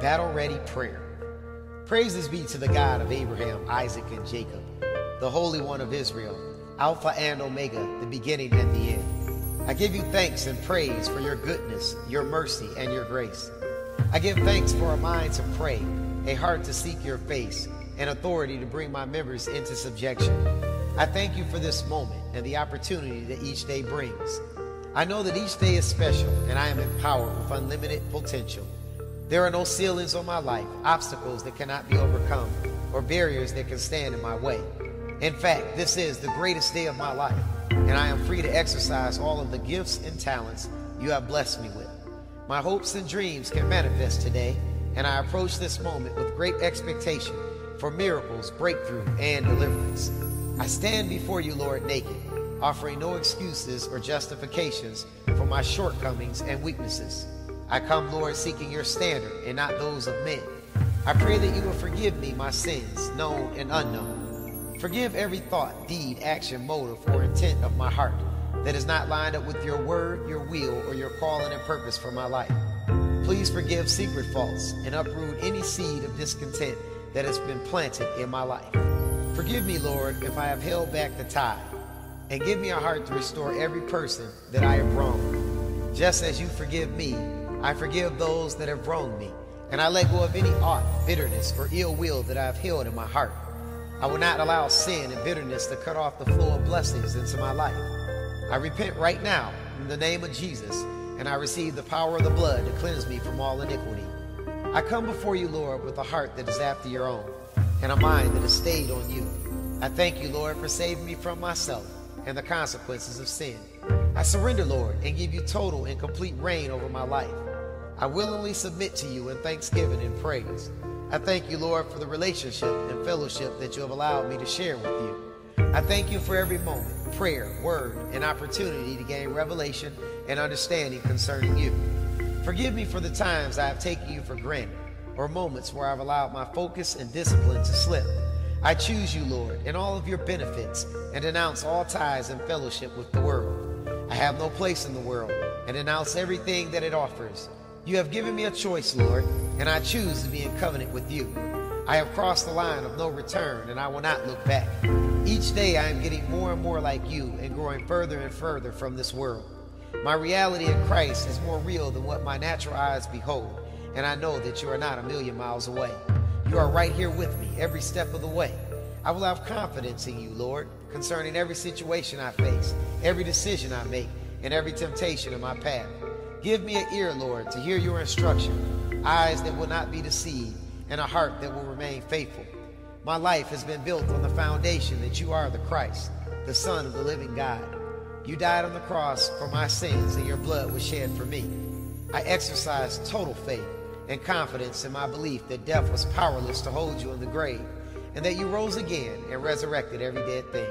Battle-Ready Prayer. Praises be to the God of Abraham, Isaac, and Jacob, the Holy One of Israel, Alpha and Omega, the beginning and the end. I give you thanks and praise for your goodness, your mercy, and your grace. I give thanks for a mind to pray, a heart to seek your face, and authority to bring my members into subjection. I thank you for this moment and the opportunity that each day brings. I know that each day is special, and I am empowered with unlimited potential. There are no ceilings on my life, obstacles that cannot be overcome, or barriers that can stand in my way. In fact, this is the greatest day of my life, and I am free to exercise all of the gifts and talents you have blessed me with. My hopes and dreams can manifest today, and I approach this moment with great expectation for miracles, breakthrough, and deliverance. I stand before you, Lord, naked, offering no excuses or justifications for my shortcomings and weaknesses. I come, Lord, seeking your standard and not those of men. I pray that you will forgive me my sins, known and unknown. Forgive every thought, deed, action, motive, or intent of my heart that is not lined up with your word, your will, or your calling and purpose for my life. Please forgive secret faults and uproot any seed of discontent that has been planted in my life. Forgive me, Lord, if I have held back the tide, and give me a heart to restore every person that I have wronged. Just as you forgive me, I forgive those that have wronged me, and I let go of any aught, bitterness, or ill will that I have held in my heart. I will not allow sin and bitterness to cut off the flow of blessings into my life. I repent right now in the name of Jesus, and I receive the power of the blood to cleanse me from all iniquity. I come before you, Lord, with a heart that is after your own, and a mind that is stayed on you. I thank you, Lord, for saving me from myself and the consequences of sin. I surrender, Lord, and give you total and complete reign over my life. I willingly submit to you in thanksgiving and praise. I thank you, Lord, for the relationship and fellowship that you have allowed me to share with you. I thank you for every moment, prayer, word, and opportunity to gain revelation and understanding concerning you. Forgive me for the times I have taken you for granted, or moments where I've allowed my focus and discipline to slip. I choose you, Lord, in all of your benefits, and denounce all ties and fellowship with the world. I have no place in the world, and denounce everything that it offers. You have given me a choice, Lord, and I choose to be in covenant with you. I have crossed the line of no return, and I will not look back. Each day I am getting more and more like you and growing further and further from this world. My reality in Christ is more real than what my natural eyes behold, and I know that you are not a million miles away. You are right here with me every step of the way. I will have confidence in you, Lord, concerning every situation I face, every decision I make, and every temptation in my path. Give me an ear, Lord, to hear your instruction, eyes that will not be deceived, and a heart that will remain faithful. My life has been built on the foundation that you are the Christ, the Son of the living God. You died on the cross for my sins, and your blood was shed for me. I exercise total faith and confidence in my belief that death was powerless to hold you in the grave, and that you rose again and resurrected every dead thing.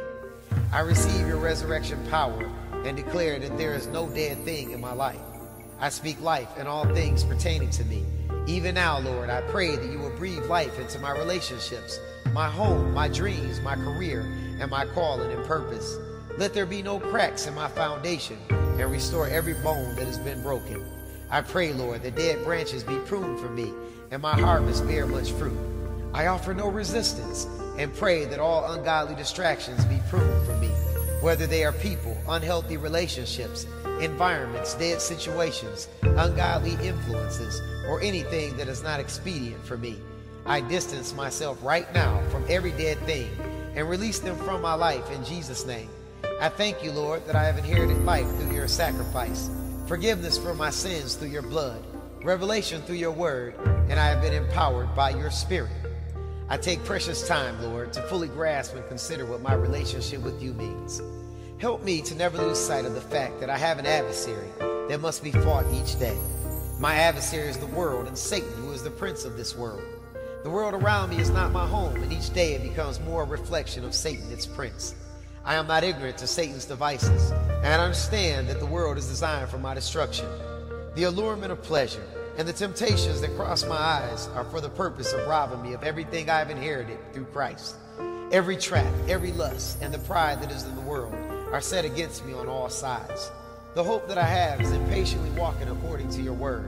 I receive your resurrection power and declare that there is no dead thing in my life. I speak life in all things pertaining to me. Even now, Lord, I pray that you will breathe life into my relationships, my home, my dreams, my career, and my calling and purpose. Let there be no cracks in my foundation, and restore every bone that has been broken. I pray, Lord, that dead branches be pruned for me, and my harvest bear much fruit. I offer no resistance, and pray that all ungodly distractions be pruned from me, whether they are people, unhealthy relationships, environments, dead situations, ungodly influences, or anything that is not expedient for me. I distance myself right now from every dead thing and release them from my life in Jesus' name. I thank you, Lord, that I have inherited life through your sacrifice, forgiveness for my sins through your blood, revelation through your word, and I have been empowered by your spirit. I take precious time, Lord, to fully grasp and consider what my relationship with you means. Help me to never lose sight of the fact that I have an adversary that must be fought each day. My adversary is the world and Satan, who is the prince of this world. The world around me is not my home, and each day it becomes more a reflection of Satan, its prince. I am not ignorant to Satan's devices, and I understand that the world is designed for my destruction. The allurement of pleasure and the temptations that cross my eyes are for the purpose of robbing me of everything I have inherited through Christ. Every trap, every lust, and the pride that is in the world are set against me on all sides. The hope that I have is in patiently walking according to your word,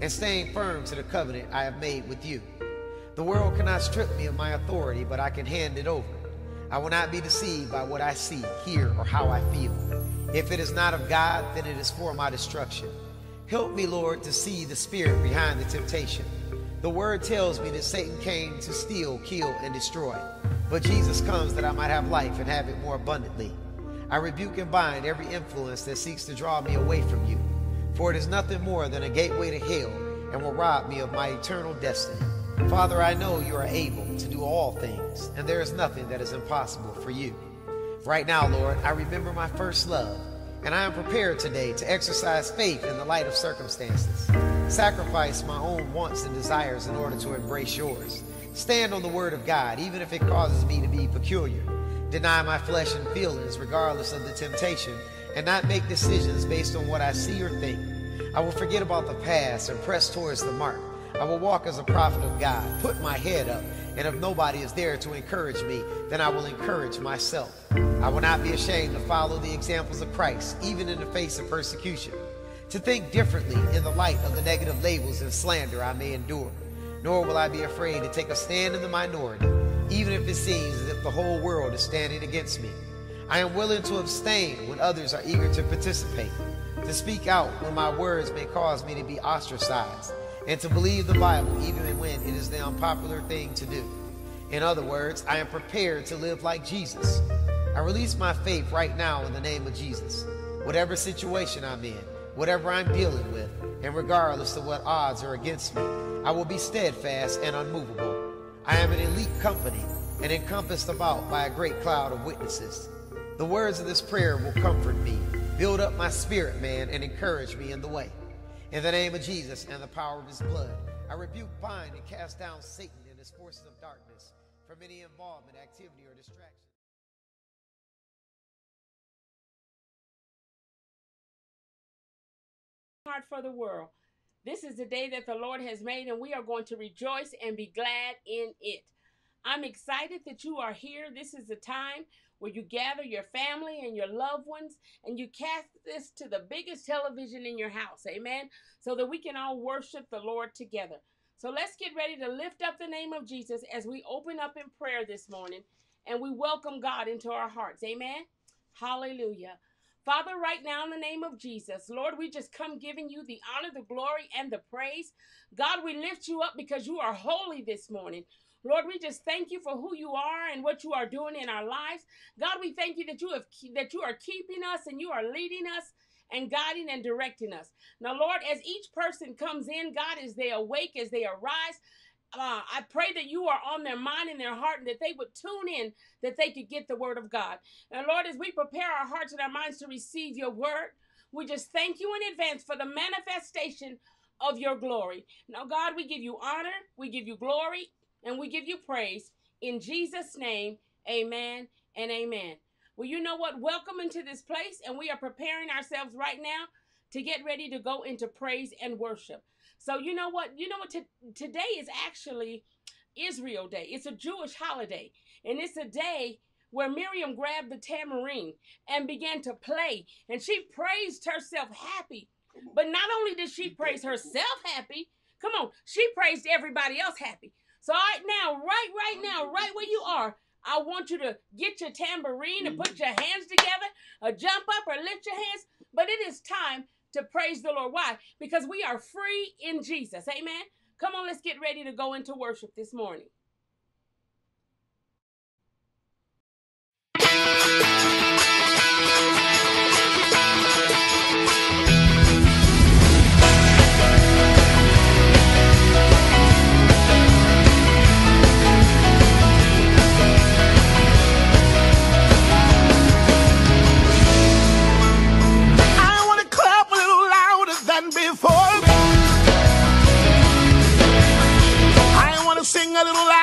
and staying firm to the covenant I have made with you. The world cannot strip me of my authority, but I can hand it over. I will not be deceived by what I see, hear, or how I feel. If it is not of God, then it is for my destruction. Help me, Lord, to see the spirit behind the temptation. The word tells me that Satan came to steal, kill, and destroy. But Jesus comes that I might have life and have it more abundantly. I rebuke and bind every influence that seeks to draw me away from you. For it is nothing more than a gateway to hell and will rob me of my eternal destiny. Father, I know you are able to do all things, and there is nothing that is impossible for you. Right now, Lord, I remember my first love, and I am prepared today to exercise faith in the light of circumstances. Sacrifice my own wants and desires in order to embrace yours. Stand on the word of God, even if it causes me to be peculiar. Deny my flesh and feelings regardless of the temptation, and not make decisions based on what I see or think. I will forget about the past and press towards the mark. I will walk as a prophet of God, put my head up, and if nobody is there to encourage me, then I will encourage myself. I will not be ashamed to follow the examples of Christ, even in the face of persecution. To think differently in the light of the negative labels and slander I may endure. Nor will I be afraid to take a stand in the minority, even if it seems as if the whole world is standing against me. I am willing to abstain when others are eager to participate, to speak out when my words may cause me to be ostracized, and to believe the Bible even when it is the unpopular thing to do. In other words, I am prepared to live like Jesus. I release my faith right now in the name of Jesus. Whatever situation I'm in, whatever I'm dealing with, and regardless of what odds are against me, I will be steadfast and unmovable. I am an elite company and encompassed about by a great cloud of witnesses. The words of this prayer will comfort me, build up my spirit, man, and encourage me in the way. In the name of Jesus and the power of his blood, I rebuke, bind, and cast down Satan and his forces of darkness from any involvement, activity, or distraction. Heart for the world. This is the day that the Lord has made, and we are going to rejoice and be glad in it. I'm excited that you are here. This is the time where you gather your family and your loved ones, and you cast this to the biggest television in your house, amen, so that we can all worship the Lord together. So let's get ready to lift up the name of Jesus as we open up in prayer this morning, and we welcome God into our hearts, amen. Hallelujah. Father, right now in the name of Jesus, Lord, we just come giving you the honor, the glory, and the praise. God, we lift you up because you are holy this morning. Lord, we just thank you for who you are and what you are doing in our lives. God, we thank you that you are keeping us and you are leading us and guiding and directing us. Now, Lord, as each person comes in, God, as they awake, as they arise, I pray that you are on their mind and their heart, and that they would tune in, that they could get the word of God. And Lord, as we prepare our hearts and our minds to receive your word, we just thank you in advance for the manifestation of your glory. Now, God, we give you honor, we give you glory, and we give you praise. In Jesus' name, amen and amen. Well, you know what? Welcome into this place, and we are preparing ourselves right now to get ready to go into praise and worship. So you know what? Today is actually Israel Day. It's a Jewish holiday, and it's a day where Miriam grabbed the tambourine and began to play, and she praised herself happy. But not only did she praise herself happy, come on, she praised everybody else happy. So right now, right where you are, I want you to get your tambourine and put your hands together, or jump up or lift your hands. But it is time to praise the Lord. Why? Because we are free in Jesus. Amen. Come on, let's get ready to go into worship this morning. Before I want to sing a little loud.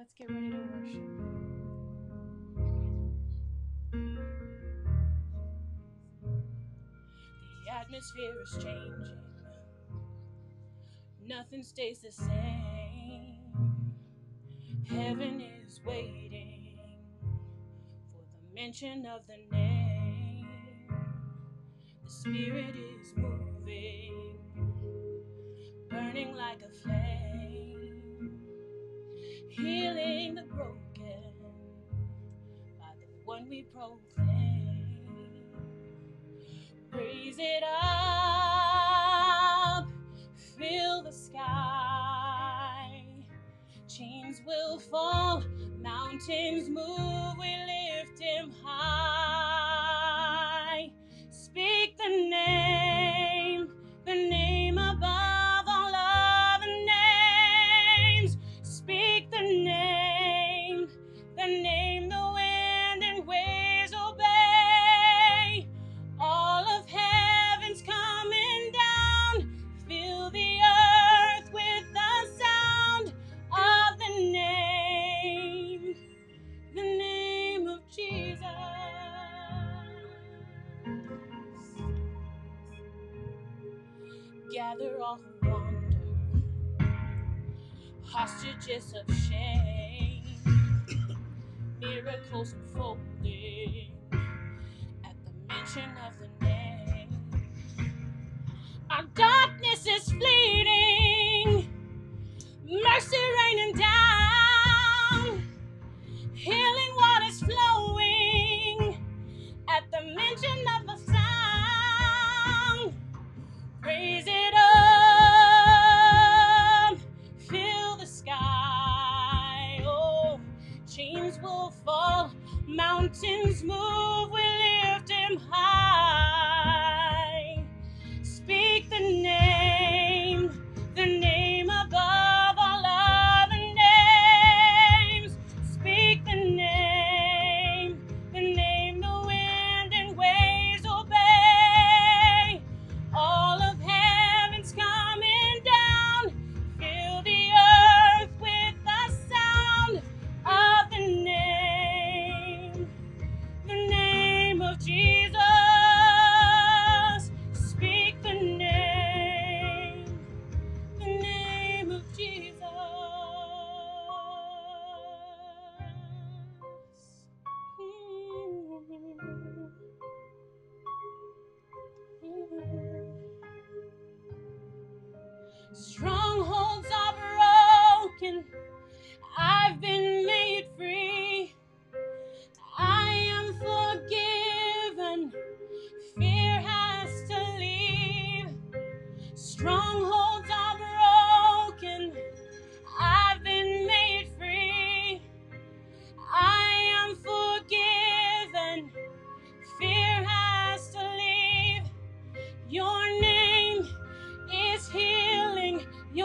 let's get ready to worship. The atmosphere is changing. Nothing stays the same. Heaven is waiting for the mention of the name. The Spirit is moving, burning like a flame, healing the broken by the one we proclaim. Raise it up, fill the sky. Chains will fall, mountains move, we lift him high. Speak the name above all other names. Speak the name the wind and waves obey. All of heaven's coming down, fill the earth with the sound of the name of Jesus. Gather all who wander, hostages of shame, miracles unfolding at the mention of the name. Our darkness is fleeting, mercy raining down, healing waters flowing at the mention of the sound. Raise it up, fill the sky. Oh, chains will fall, mountains move, we lift him high. Speak the name above all other names. Speak the name the wind and waves obey. All of heaven's coming down, fill the earth with the sound of the name of Jesus. Speak the name of Jesus. Strongholds are broken, I've been made free. I am forgiven, fear has to leave. Strongholds are broken, I've been made free. I am forgiven, fear has to leave. Your name is healing,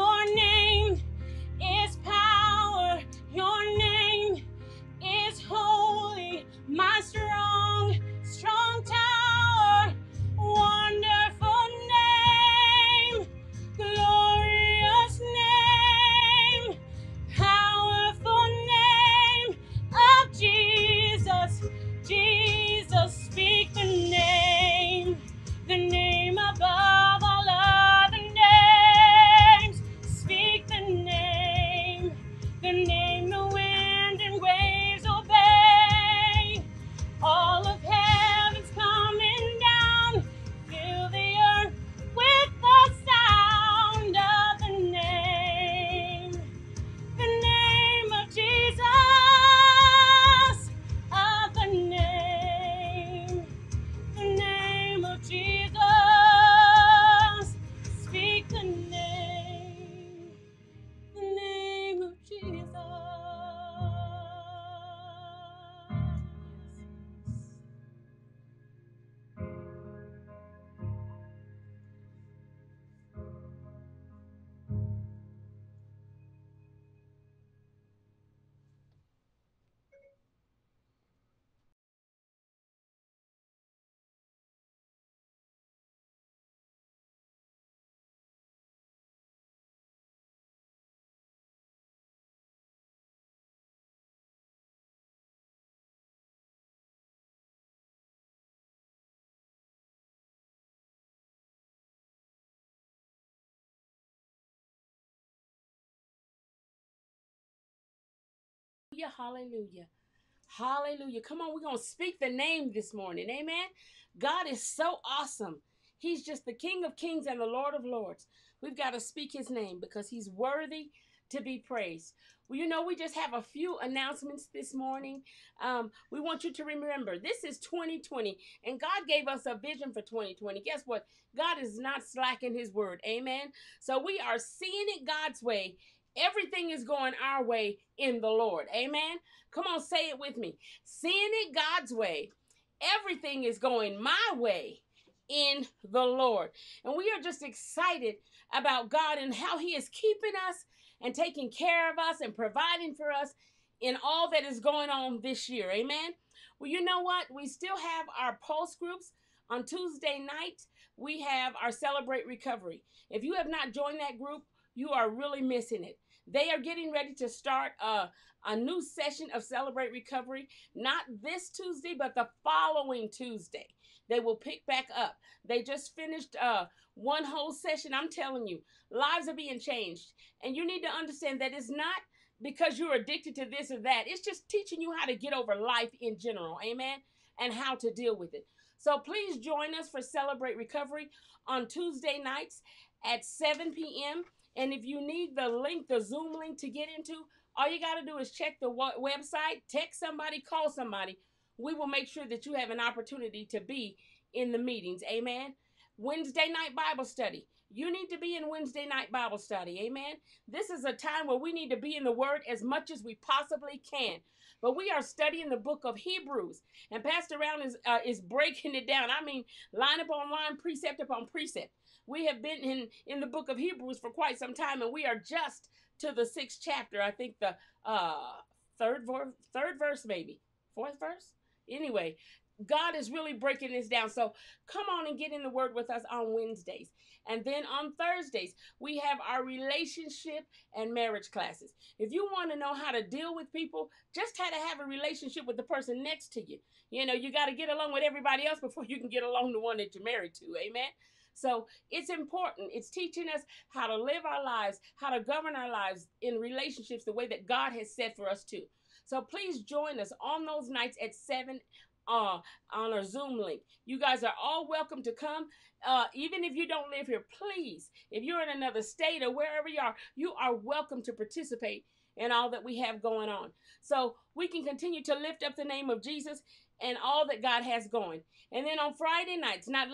Hallelujah. Hallelujah. Come on, we're going to speak the name this morning. Amen. God is so awesome. He's just the King of Kings and the Lord of Lords. We've got to speak his name because he's worthy to be praised. Well, you know, we just have a few announcements this morning. We want you to remember, this is 2020, and God gave us a vision for 2020. Guess what? God is not slacking his word. Amen. So we are seeing it God's way. Everything is going our way in the Lord. Amen. Come on, say it with me. Seeing it God's way. Everything is going my way in the Lord. And we are just excited about God and how he is keeping us and taking care of us and providing for us in all that is going on this year. Amen. Well, you know what? We still have our pulse groups. On Tuesday night, we have our Celebrate Recovery. If you have not joined that group, you are really missing it. They are getting ready to start a new session of Celebrate Recovery, not this Tuesday, but the following Tuesday. They will pick back up. They just finished one whole session. I'm telling you, lives are being changed. And you need to understand that it's not because you're addicted to this or that. It's just teaching you how to get over life in general. Amen. And how to deal with it. So please join us for Celebrate Recovery on Tuesday nights at 7 p.m. And if you need the link, the Zoom link to get into, all you got to do is check the website, text somebody, call somebody. We will make sure that you have an opportunity to be in the meetings. Amen. Wednesday night Bible study. You need to be in Wednesday night Bible study. Amen. This is a time where we need to be in the Word as much as we possibly can. But we are studying the book of Hebrews. And Pastor Round is breaking it down. I mean, line upon line, precept upon precept. We have been in the book of Hebrews for quite some time, and we are just to the 6th chapter. I think the third verse, maybe. 4th verse? Anyway, God is really breaking this down. So come on and get in the Word with us on Wednesdays. And then on Thursdays, we have our relationship and marriage classes. If you want to know how to deal with people, just how to have a relationship with the person next to you. You know, you got to get along with everybody else before you can get along the one that you're married to. Amen. So it's important. It's teaching us how to live our lives, how to govern our lives in relationships the way that God has said for us to. So please join us on those nights at 7 on our Zoom link. You guys are all welcome to come. Even if you don't live here, please, if you're in another state or wherever you are welcome to participate in all that we have going on. So we can continue to lift up the name of Jesus and all that God has going. And then on Friday nights, not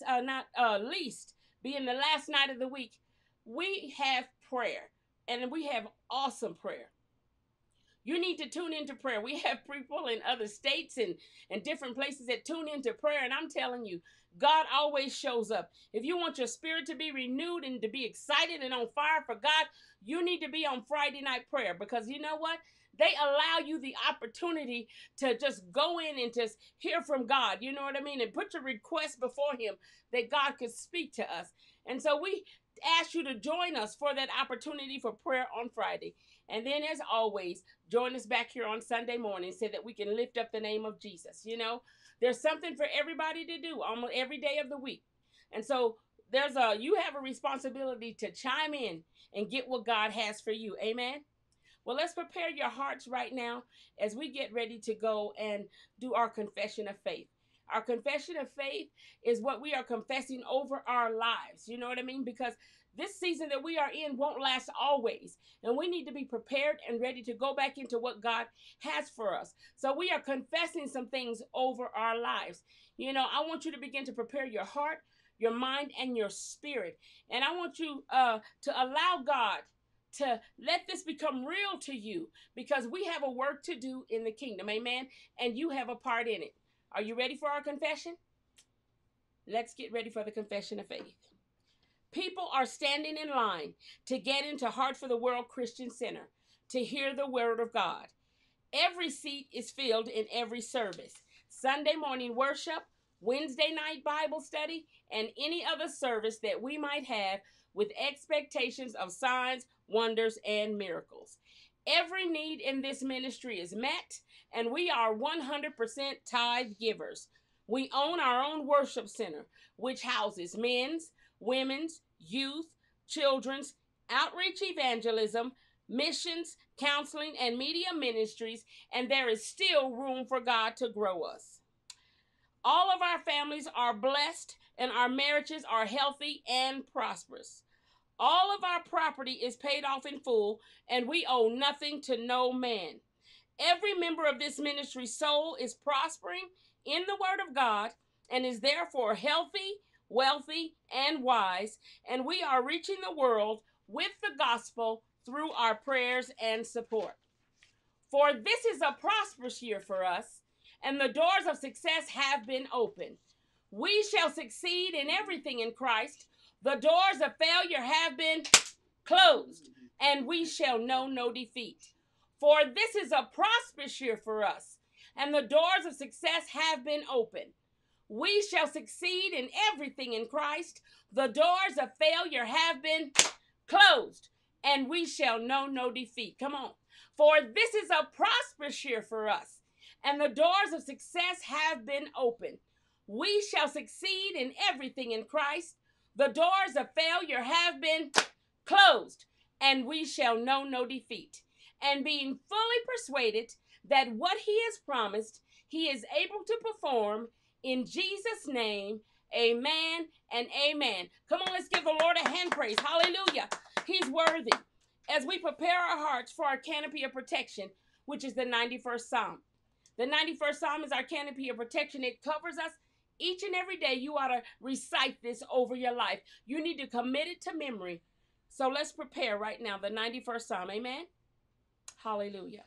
least, being the last night of the week, we have prayer. And we have awesome prayer. You need to tune into prayer. We have people in other states and different places that tune into prayer. And I'm telling you, God always shows up. If you want your spirit to be renewed and to be excited and on fire for God, you need to be on Friday night prayer, because you know what? They allow you the opportunity to just go in and just hear from God. You know what I mean? And put your request before him that God could speak to us. And so we ask you to join us for that opportunity for prayer on Friday. And then, as always, join us back here on Sunday morning so that we can lift up the name of Jesus. You know, there's something for everybody to do almost every day of the week. And so you have a responsibility to chime in and get what God has for you. Amen. Well, let's prepare your hearts right now as we get ready to go and do our confession of faith. Our confession of faith is what we are confessing over our lives. You know what I mean? Because this season that we are in won't last always. And we need to be prepared and ready to go back into what God has for us. So we are confessing some things over our lives. You know, I want you to begin to prepare your heart, your mind, and your spirit. And I want you to allow God to let this become real to you, because we have a work to do in the kingdom. Amen. And you have a part in it. Are you ready for our confession? Let's get ready for the confession of faith. People are standing in line to get into Heart for the World Christian Center to hear the word of God. Every seat is filled in every service. Sunday morning worship, Wednesday night Bible study, and any other service that we might have, with expectations of signs, wonders, and miracles. Every need in this ministry is met, and we are 100% tithe givers. We own our own worship center, which houses men's, women's, youth, children's, outreach evangelism, missions, counseling, and media ministries, and there is still room for God to grow us. All of our families are blessed, and our marriages are healthy and prosperous. All of our property is paid off in full, and we owe nothing to no man. Every member of this ministry's soul is prospering in the Word of God and is therefore healthy, wealthy, and wise, and we are reaching the world with the gospel through our prayers and support. For this is a prosperous year for us, and the doors of success have been opened. We shall succeed in everything in Christ. The doors of failure have been closed, and we shall know no defeat. For this is a prosperous year for us, and the doors of success have been opened. We shall succeed in everything in Christ. The doors of failure have been closed, and we shall know no defeat. Come on. For this is a prosperous year for us, and the doors of success have been opened. We shall succeed in everything in Christ. The doors of failure have been closed, and we shall know no defeat. And being fully persuaded that what he has promised, he is able to perform. In Jesus' name, amen and amen. Come on, let's give the Lord a hand praise. Hallelujah. He's worthy. As we prepare our hearts for our canopy of protection, which is the 91st Psalm. The 91st Psalm is our canopy of protection. It covers us each and every day. You ought to recite this over your life. You need to commit it to memory. So let's prepare right now the 91st Psalm. Amen. Hallelujah.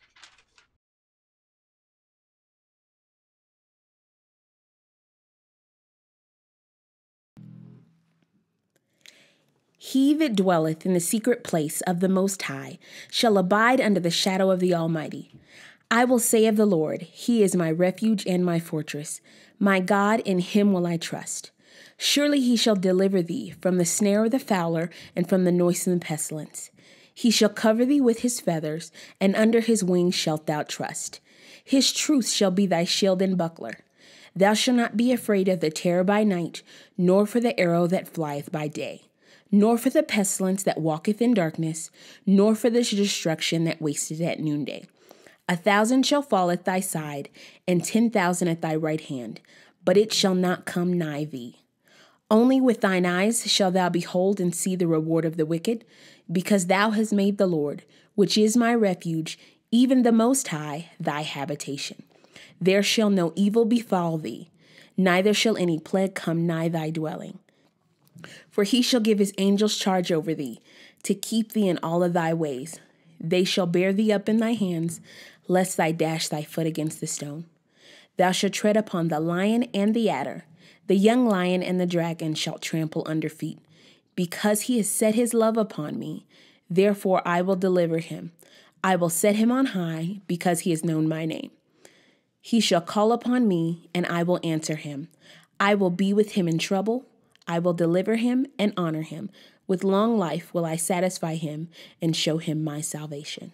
He that dwelleth in the secret place of the Most High shall abide under the shadow of the Almighty. I will say of the Lord, He is my refuge and my fortress. My God, in Him will I trust. Surely He shall deliver thee from the snare of the fowler and from the noisome pestilence. He shall cover thee with His feathers, and under His wings shalt thou trust. His truth shall be thy shield and buckler. Thou shalt not be afraid of the terror by night, nor for the arrow that flieth by day, nor for the pestilence that walketh in darkness, nor for the destruction that wasteth at noonday. 1,000 shall fall at thy side, and 10,000 at thy right hand, but it shall not come nigh thee. Only with thine eyes shalt thou behold and see the reward of the wicked, because thou hast made the Lord, which is my refuge, even the Most High, thy habitation. There shall no evil befall thee, neither shall any plague come nigh thy dwelling. For he shall give his angels charge over thee, to keep thee in all of thy ways. They shall bear thee up in thy hands, lest thou dash thy foot against the stone. Thou shalt tread upon the lion and the adder, the young lion and the dragon shalt trample under feet. Because he has set his love upon me, therefore I will deliver him. I will set him on high, because he has known my name. He shall call upon me, and I will answer him. I will be with him in trouble. I will deliver him and honor him. With long life will I satisfy him and show him my salvation.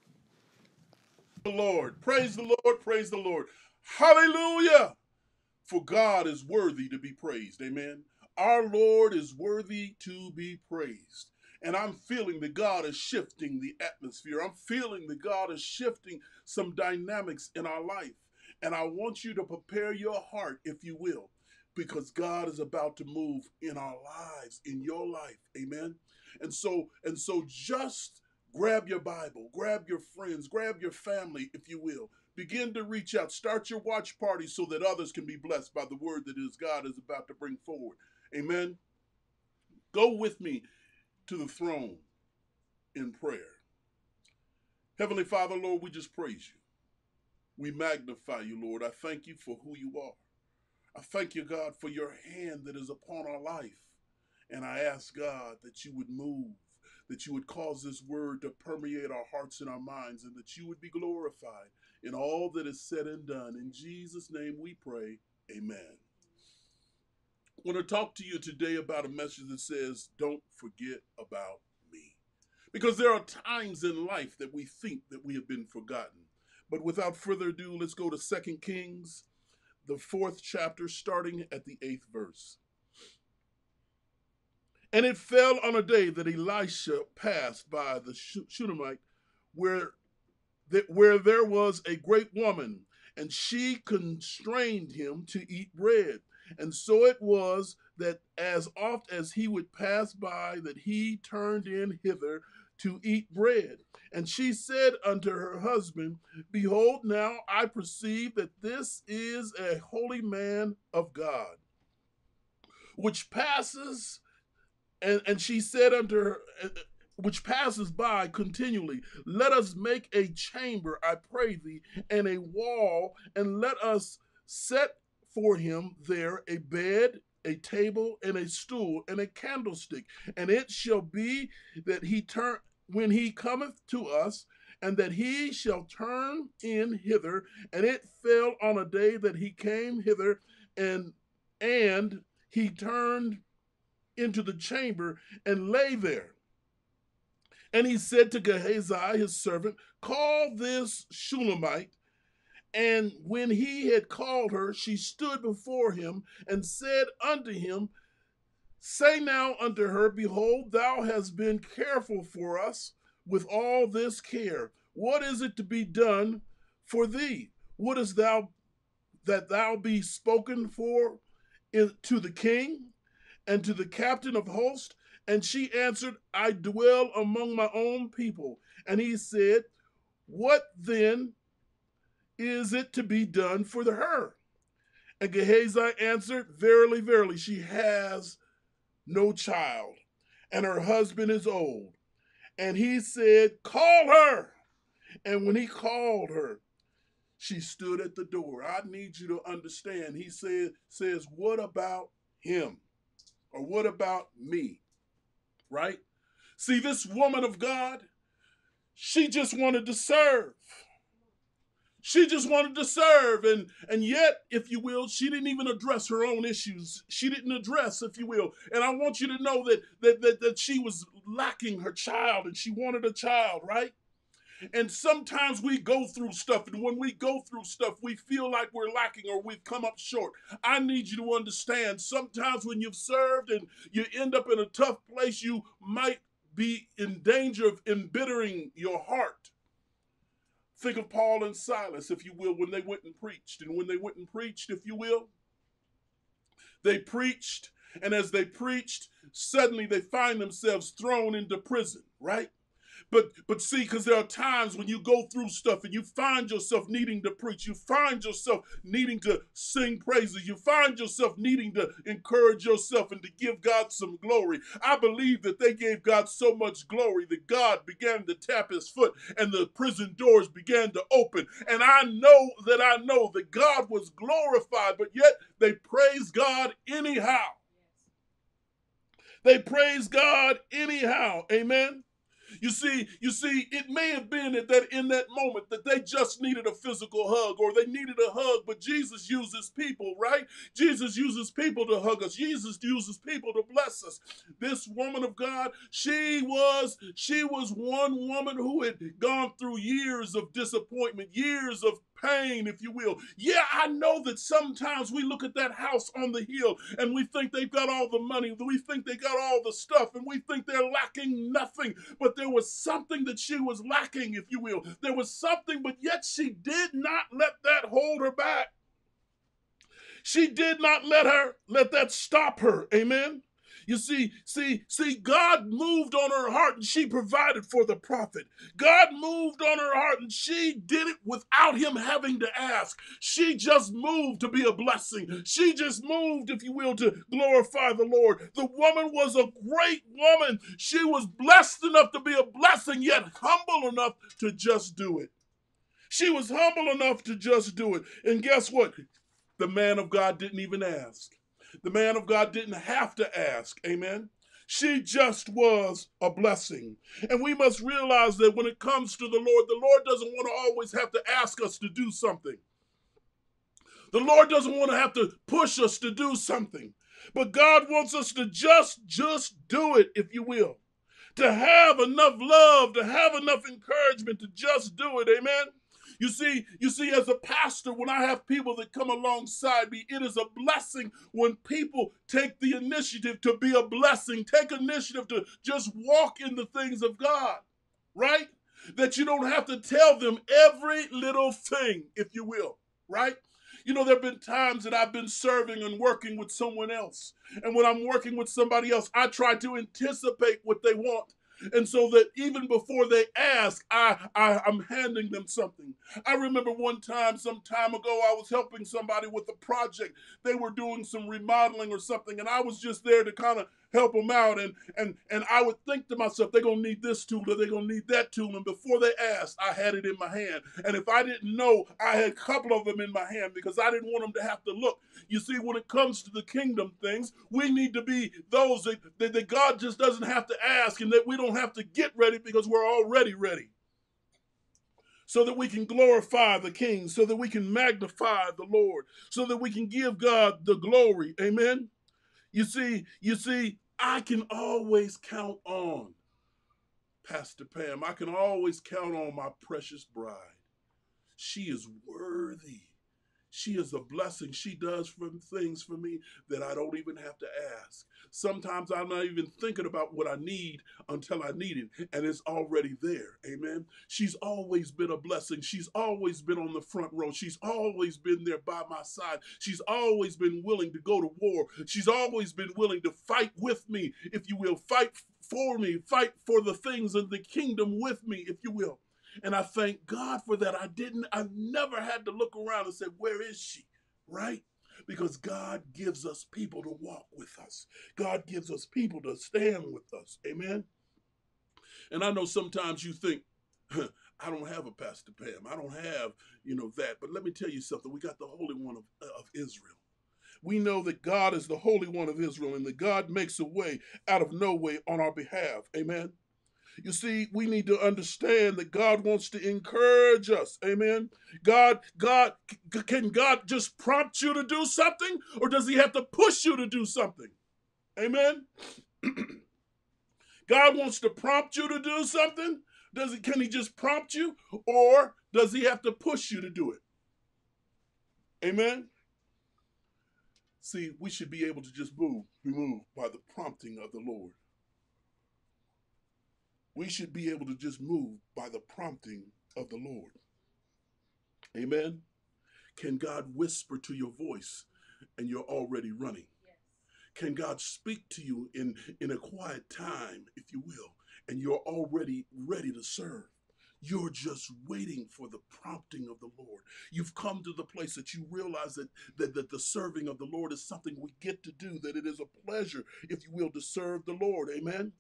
The Lord, praise the Lord, praise the Lord. Hallelujah! For God is worthy to be praised. Amen. Our Lord is worthy to be praised. And I'm feeling that God is shifting the atmosphere. I'm feeling that God is shifting some dynamics in our life. And I want you to prepare your heart, if you will, because God is about to move in our lives, in your life. Amen. And so just grab your Bible, grab your friends, grab your family, if you will. Begin to reach out. Start your watch party so that others can be blessed by the word that God is about to bring forward. Amen. Go with me to the throne in prayer. Heavenly Father, Lord, we just praise you. We magnify you, Lord. I thank you for who you are. I thank you, God, for your hand that is upon our life. And I ask, God, that you would move, that you would cause this word to permeate our hearts and our minds, and that you would be glorified in all that is said and done. In Jesus' name we pray, amen. I want to talk to you today about a message that says, don't forget about me. Because there are times in life that we think that we have been forgotten. But without further ado, let's go to 2 Kings, the 4th chapter, starting at the 8th verse. And it fell on a day that Elisha passed by the Shunammite, where there was a great woman, and she constrained him to eat bread. And so it was that as oft as he would pass by, that he turned in hither to eat bread. And she said unto her husband, Behold, now I perceive that this is a holy man of God, which passes, and she said unto her, which passes by continually, Let us make a chamber, I pray thee, and a wall, and let us set for him there a bed, a table, and a stool, and a candlestick. And it shall be that when he cometh to us, and that he shall turn in hither. And it fell on a day that he came hither, and he turned into the chamber and lay there. And he said to Gehazi, his servant, Call this Shunammite. And when he had called her, she stood before him and said unto him, Say now unto her, Behold, thou hast been careful for us with all this care. What is it to be done for thee? Wouldest thou that thou be spoken for to the king and to the captain of hosts? And she answered, I dwell among my own people. And he said, What then is it to be done for her? And Gehazi answered, Verily, verily, she has no child, and her husband is old. And he said, Call her. And when he called her, she stood at the door. I need you to understand. He says, what about him? Or what about me? Right? See, this woman of God, she just wanted to serve. She just wanted to serve. And yet, if you will, she didn't even address her own issues. She didn't address, if you will. And I want you to know that she was lacking her child, and she wanted a child, right? And sometimes we go through stuff, and when we go through stuff, we feel like we're lacking or we've come up short. I need you to understand, sometimes when you've served and you end up in a tough place, you might be in danger of embittering your heart. Think of Paul and Silas, if you will, when they went and preached. And when they went and preached, if you will, they preached, and as they preached, suddenly they find themselves thrown into prison, right? But see, because there are times when you go through stuff and you find yourself needing to preach, you find yourself needing to sing praises, you find yourself needing to encourage yourself and to give God some glory. I believe that they gave God so much glory that God began to tap his foot and the prison doors began to open. And I know that God was glorified, but yet they praised God anyhow. They praised God anyhow. Amen. You see, it may have been that in that moment that they just needed a physical hug, or they needed a hug, but Jesus uses people, right? Jesus uses people to hug us. Jesus uses people to bless us. This woman of God, she was one woman who had gone through years of disappointment, years of pain, if you will. Yeah, I know that sometimes we look at that house on the hill and we think they've got all the money, we think they got all the stuff, and we think they're lacking nothing. But there was something that she was lacking, if you will. There was something, but yet she did not let that hold her back. She did not let that stop her. Amen. You see, God moved on her heart and she provided for the prophet. God moved on her heart and she did it without him having to ask. She just moved to be a blessing. She just moved, if you will, to glorify the Lord. The woman was a great woman. She was blessed enough to be a blessing, yet humble enough to just do it. She was humble enough to just do it. And guess what? The man of God didn't even ask. The man of God didn't have to ask. Amen. She just was a blessing. And we must realize that when it comes to the Lord doesn't want to always have to ask us to do something. The Lord doesn't want to have to push us to do something. But God wants us to just do it, if you will. To have enough love, to have enough encouragement to just do it. Amen. You see, as a pastor, when I have people that come alongside me, it is a blessing when people take the initiative to be a blessing, take initiative to just walk in the things of God, right? That you don't have to tell them every little thing, if you will, right? You know, there have been times that I've been serving and working with someone else. And when I'm working with somebody else, I try to anticipate what they want. And so that even before they ask, I'm handing them something. I remember one time, some time ago, I was helping somebody with a project. They were doing some remodeling or something, and I was just there to kind of help them out. And I would think to myself, they're going to need this tool or they're going to need that tool. And before they asked, I had it in my hand. And if I didn't know, I had a couple of them in my hand because I didn't want them to have to look. You see, when it comes to the kingdom things, we need to be those that God just doesn't have to ask and that we don't have to get ready because we're already ready. So that we can glorify the King, so that we can magnify the Lord, so that we can give God the glory. Amen. You see, I can always count on Pastor Pam. I can always count on my precious bride. She is worthy. She is a blessing. She does things for me that I don't even have to ask. Sometimes I'm not even thinking about what I need until I need it, and it's already there. Amen. She's always been a blessing. She's always been on the front row. She's always been there by my side. She's always been willing to go to war. She's always been willing to fight with me, if you will, fight for me, fight for the things in the kingdom with me, if you will. And I thank God for that. I've never had to look around and say, where is she? Right? Because God gives us people to walk with us. God gives us people to stand with us. Amen? And I know sometimes you think, I don't have a Pastor Pam. I don't have, that. But let me tell you something. We got the Holy One of Israel. We know that God is the Holy One of Israel and that God makes a way out of no way on our behalf. Amen? You see, we need to understand that God wants to encourage us. Amen. Can God just prompt you to do something, or does he have to push you to do something? Amen. God wants to prompt you to do something. Can he just prompt you, or does he have to push you to do it? Amen. See, we should be able to just be moved by the prompting of the Lord. We should be able to just move by the prompting of the Lord. Amen. Can God whisper to your voice and you're already running? Yes. Can God speak to you in a quiet time, if you will, and you're already ready to serve? You're just waiting for the prompting of the Lord. You've come to the place that you realize that the serving of the Lord is something we get to do, that it is a pleasure, if you will, to serve the Lord. Amen.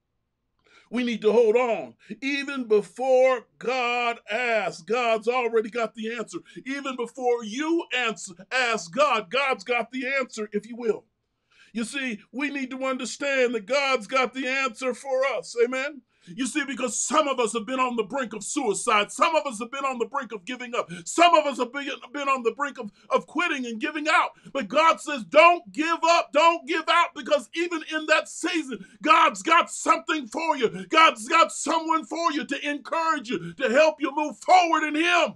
We need to hold on. Even before God asks, God's already got the answer. Even before you ask God, God's got the answer, if you will. You see, we need to understand that God's got the answer for us. Amen. You see, because some of us have been on the brink of suicide. Some of us have been on the brink of giving up. Some of us have been on the brink of quitting and giving out. But God says, don't give up. Don't give out, because even in that season, God's got something for you. God's got someone for you to encourage you, to help you move forward in him.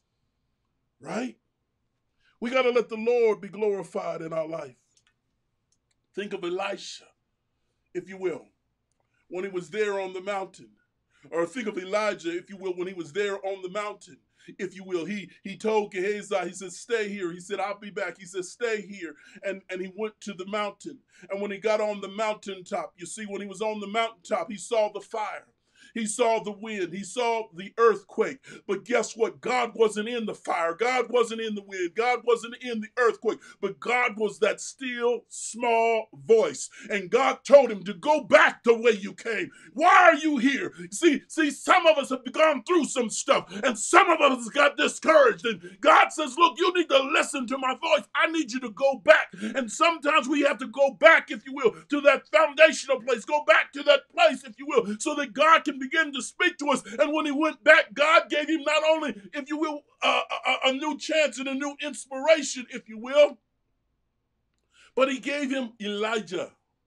Right? We got to let the Lord be glorified in our life. Think of Elisha, if you will, when he was there on the mountain. Or think of Elijah, if you will, when he was there on the mountain, if you will. He told Gehazi, he said, stay here. He said, I'll be back. He said, stay here. And he went to the mountain. And when he got on the mountaintop, you see, when he was on the mountaintop, he saw the fire. He saw the wind. He saw the earthquake. But guess what? God wasn't in the fire. God wasn't in the wind. God wasn't in the earthquake. But God was that still, small voice. And God told him to go back the way you came. Why are you here? See, some of us have gone through some stuff. And some of us got discouraged. And God says, look, you need to listen to my voice. I need you to go back. And sometimes we have to go back, if you will, to that foundational place. Go back to that place, if you will, so that God can begin to speak to us. And when he went back, God gave him not only, if you will, a new chance and a new inspiration, if you will, but he gave him Elijah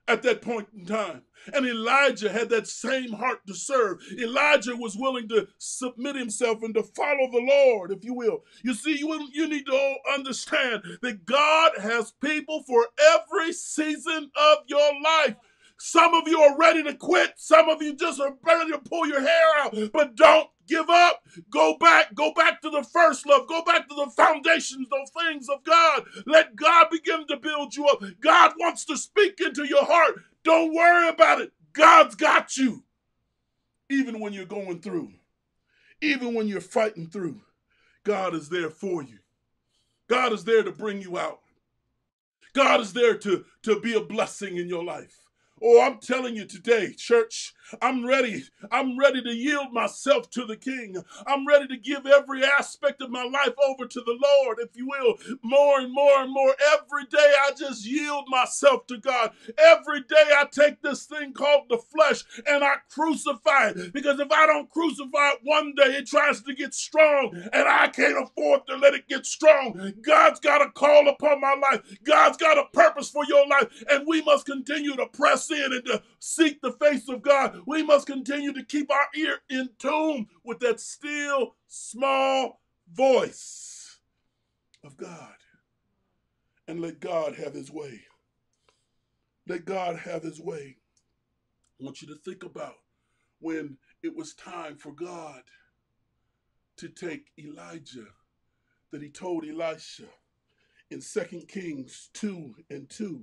at that point in time. And Elijah had that same heart to serve. Elijah was willing to submit himself and to follow the Lord, if you will. You see, you need to understand that God has people for every season of your life. Some of you are ready to quit. Some of you just are ready to pull your hair out. But don't give up. Go back to the first love. Go back to the foundations, those things of God. Let God begin to build you up. God wants to speak into your heart. Don't worry about it. God's got you. Even when you're going through, even when you're fighting through, God is there for you. God is there to bring you out. God is there to be a blessing in your life. Oh, I'm telling you today, church, I'm ready. I'm ready to yield myself to the King. I'm ready to give every aspect of my life over to the Lord, if you will, more and more and more. Every day I just yield myself to God. Every day I take this thing called the flesh and I crucify it. Because if I don't crucify it one day, it tries to get strong and I can't afford to let it get strong. God's got a call upon my life. God's got a purpose for your life, and we must continue to press in and to seek the face of God. We must continue to keep our ear in tune with that still small voice of God and let God have his way. Let God have his way. I want you to think about when it was time for God to take Elijah, that he told Elisha in 2 Kings 2:2.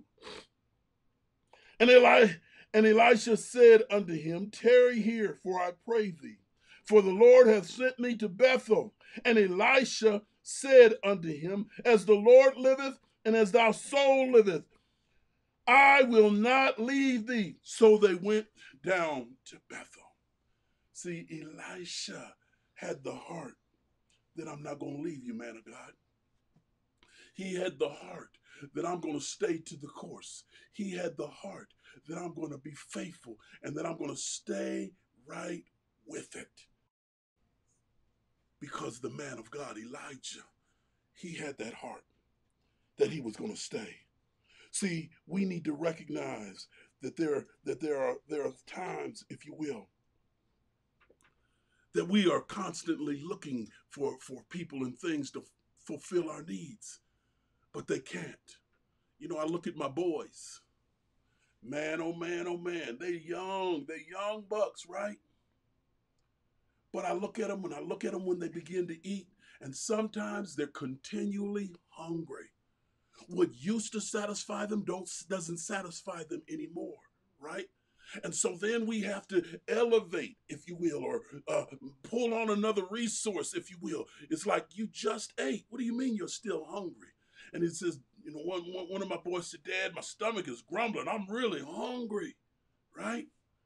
And Elisha said unto him, tarry here, for I pray thee, for the Lord hath sent me to Bethel. And Elisha said unto him, as the Lord liveth, and as thy soul liveth, I will not leave thee. So they went down to Bethel. See, Elisha had the heart that I'm not going to leave you, man of God. He had the heart that I'm going to stay to the course. He had the heart that I'm going to be faithful and that I'm going to stay right with it. Because the man of God, Elijah, he had that heart that he was going to stay. See, we need to recognize that there are times, if you will, that we are constantly looking for people and things to fulfill our needs, but they can't. You know, I look at my boys. Man, oh man, oh man, they're young bucks, right? But I look at them when they begin to eat, and sometimes they're continually hungry. What used to satisfy them doesn't satisfy them anymore, right? And so then we have to elevate, if you will, or pull on another resource, if you will. It's like, you just ate. What do you mean you're still hungry? And it says, you know, one of my boys said, Dad, my stomach is grumbling. I'm really hungry, right?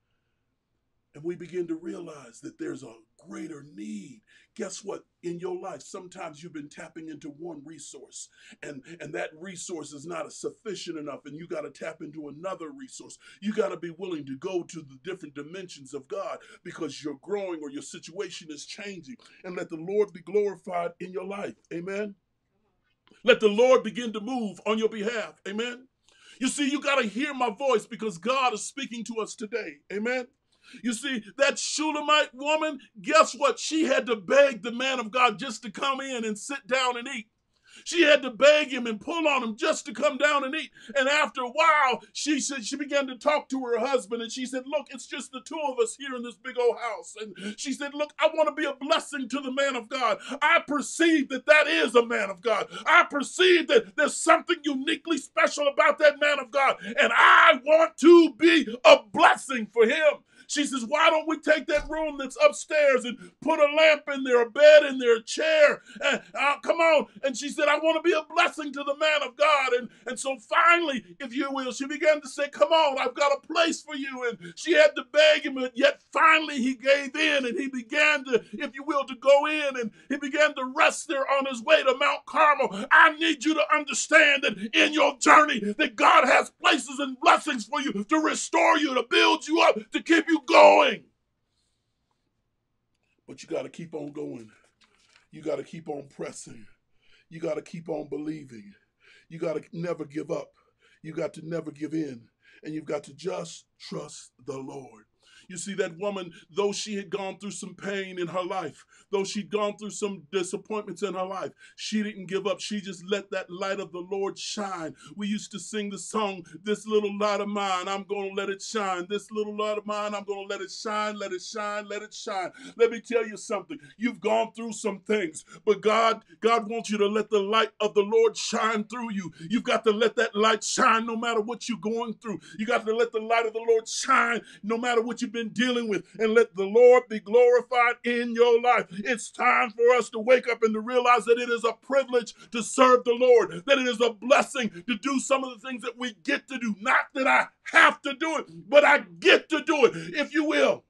And we begin to realize that there's a greater need. Guess what? In your life, sometimes you've been tapping into one resource, and that resource is not sufficient enough, and you got to tap into another resource. You got to be willing to go to the different dimensions of God because you're growing or your situation is changing, and let the Lord be glorified in your life. Amen. Let the Lord begin to move on your behalf. Amen. You see, you got to hear my voice because God is speaking to us today. Amen. You see, that Shulamite woman, guess what? She had to beg the man of God just to come in and sit down and eat. She had to beg him and pull on him just to come down and eat. And after a while, she began to talk to her husband, and she said, look, it's just the two of us here in this big old house. And she said, look, I want to be a blessing to the man of God. I perceive that is a man of God. I perceive that there's something uniquely special about that man of God, and I want to be a blessing for him. She says, why don't we take that room that's upstairs and put a lamp in there, a bed in there, a chair? Come on. And she said, I want to be a blessing to the man of God. And so finally, if you will, she began to say, come on, I've got a place for you. And she had to beg him, and yet finally he gave in, and he began to, if you will, to go in, and he began to rest there on his way to Mount Carmel. I need you to understand that in your journey that God has places and blessings for you to restore you, to build you up, to keep you going. But you got to keep on going. You got to keep on pressing. You got to keep on believing. You got to never give up. You got to never give in. And you've got to just trust the Lord. You see, that woman, though she had gone through some pain in her life, though she'd gone through some disappointments in her life, she didn't give up. She just let that light of the Lord shine. We used to sing the song, "This little light of mine, I'm going to let it shine. This little light of mine, I'm going to let it shine, let it shine, let it shine." Let me tell you something. You've gone through some things, but God wants you to let the light of the Lord shine through you. You've got to let that light shine no matter what you're going through. You got to let the light of the Lord shine no matter what you've been dealing with, and let the Lord be glorified in your life. It's time for us to wake up and to realize that it is a privilege to serve the Lord, that it is a blessing to do some of the things that we get to do. Not that I have to do it, but I get to do it, if you will.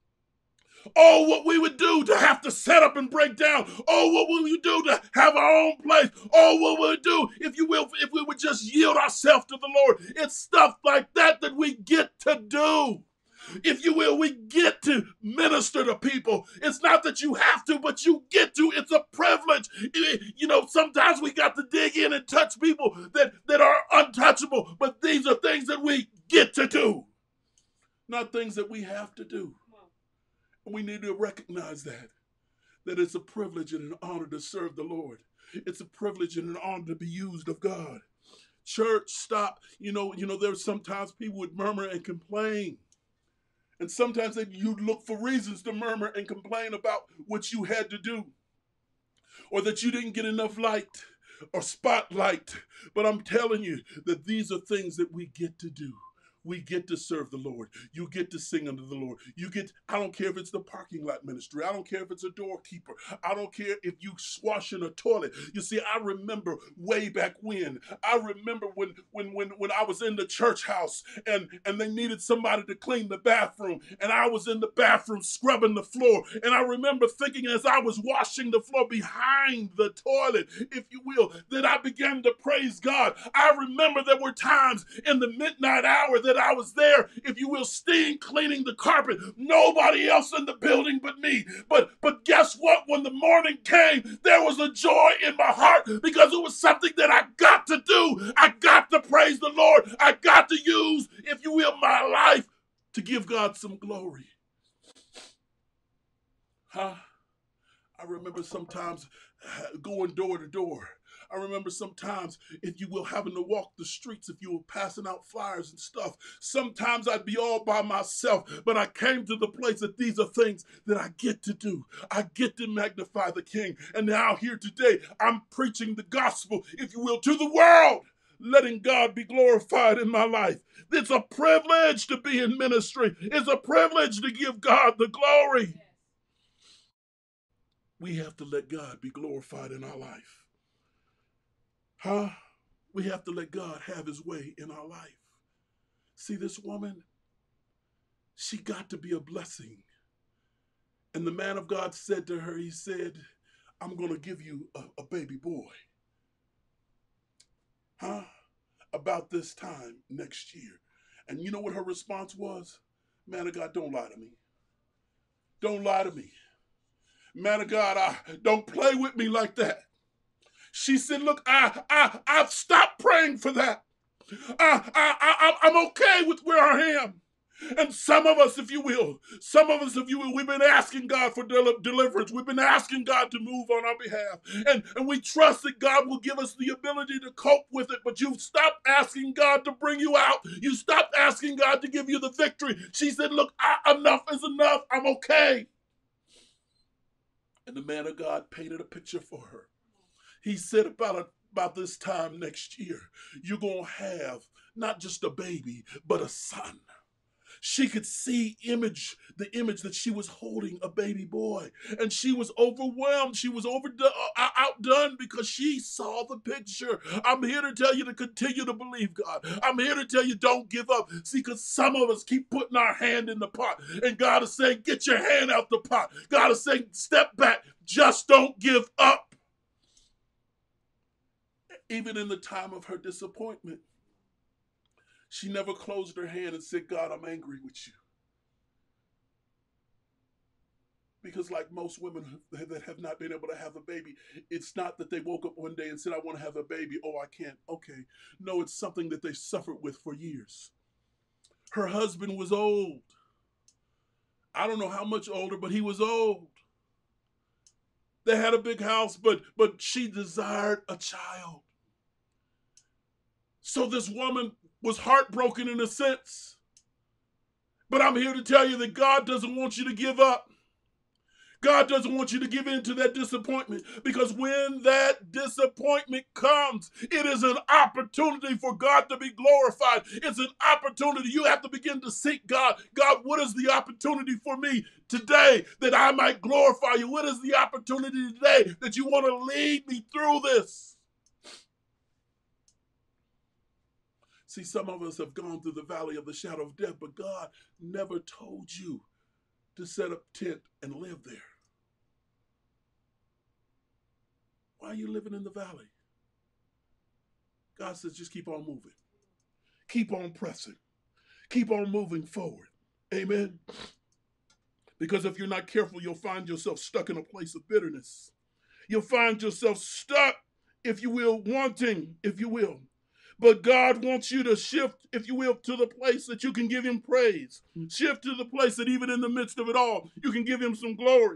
Oh, what we would do to have to set up and break down. Oh, what we would do to have our own place. Oh, what we would do, if you will, if we would just yield ourselves to the Lord. It's stuff like that that we get to do. If you will, we get to minister to people. It's not that you have to, but you get to. It's a privilege. You know, sometimes we got to dig in and touch people that are untouchable, but these are things that we get to do, not things that we have to do. And we need to recognize that it's a privilege and an honor to serve the Lord. It's a privilege and an honor to be used of God. Church, stop. You know, there's sometimes people would murmur and complain. And sometimes you'd look for reasons to murmur and complain about what you had to do, or that you didn't get enough light or spotlight. But I'm telling you that these are things that we get to do. We get to serve the Lord. You get to sing unto the Lord. I don't care if it's the parking lot ministry. I don't care if it's a doorkeeper. I don't care if you wash in a toilet. You see, I remember way back when. I remember when I was in the church house and they needed somebody to clean the bathroom. And I was in the bathroom scrubbing the floor. And I remember thinking as I was washing the floor behind the toilet, if you will, that I began to praise God. I remember there were times in the midnight hour that I was there, if you will, cleaning the carpet. Nobody else in the building but me. But guess what? When the morning came, there was a joy in my heart because it was something that I got to do. I got to praise the Lord. I got to use, if you will, my life to give God some glory. I remember sometimes going door to door. I remember sometimes, if you will, having to walk the streets, if you were passing out flyers and stuff. Sometimes I'd be all by myself, but I came to the place that these are things that I get to do. I get to magnify the King. And now here today, I'm preaching the gospel, if you will, to the world, letting God be glorified in my life. It's a privilege to be in ministry. It's a privilege to give God the glory. We have to let God be glorified in our life. We have to let God have his way in our life. See, this woman, she got to be a blessing. And the man of God said to her, he said, "I'm going to give you a baby boy. About this time next year." And you know what her response was? "Man of God, don't lie to me. Don't lie to me. Man of God, don't play with me like that." She said, "Look, I've stopped praying for that. I'm okay with where I am." And some of us, if you will, we've been asking God for deliverance. We've been asking God to move on our behalf. And we trust that God will give us the ability to cope with it. But you've stopped asking God to bring you out. You stopped asking God to give you the victory. She said, "Look, enough is enough. I'm okay." And the man of God painted a picture for her. He said, about this time next year, you're going to have not just a baby, but a son. She could see the image that she was holding a baby boy. And she was overwhelmed. She was outdone because she saw the picture. I'm here to tell you to continue to believe God. I'm here to tell you don't give up. See, because some of us keep putting our hand in the pot. And God is saying, get your hand out the pot. God is saying, step back. Just don't give up. Even in the time of her disappointment, she never closed her hand and said, "God, I'm angry with you." Because like most women that have not been able to have a baby, it's not that they woke up one day and said, "I want to have a baby. Oh, I can't." Okay. No, it's something that they suffered with for years. Her husband was old. I don't know how much older, but he was old. They had a big house, but she desired a child. So this woman was heartbroken in a sense. But I'm here to tell you that God doesn't want you to give up. God doesn't want you to give in to that disappointment, because when that disappointment comes, it is an opportunity for God to be glorified. It's an opportunity. You have to begin to seek God. God, what is the opportunity for me today that I might glorify you? What is the opportunity today that you want to lead me through this? See, some of us have gone through the valley of the shadow of death, but God never told you to set up tent and live there. Why are you living in the valley? God says, just keep on moving. Keep on pressing. Keep on moving forward. Amen. Because if you're not careful, you'll find yourself stuck in a place of bitterness. You'll find yourself stuck, if you will, wanting, if you will. But God wants you to shift, if you will, to the place that you can give him praise. Shift to the place that even in the midst of it all, you can give him some glory.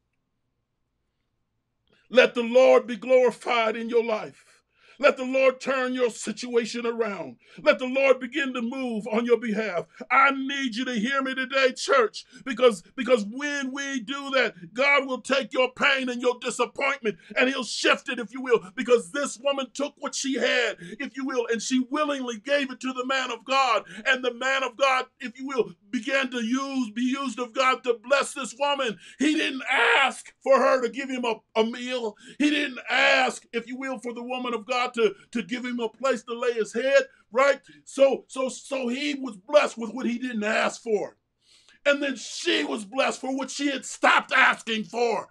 Let the Lord be glorified in your life. Let the Lord turn your situation around. Let the Lord begin to move on your behalf. I need you to hear me today, church, because when we do that, God will take your pain and your disappointment and he'll shift it, if you will, because this woman took what she had, if you will, and she willingly gave it to the man of God. And the man of God, if you will, began to be used of God to bless this woman. He didn't ask for her to give him a meal. He didn't ask, if you will, for the woman of God to give him a place to lay his head, right? So he was blessed with what he didn't ask for. And then she was blessed for what she had stopped asking for.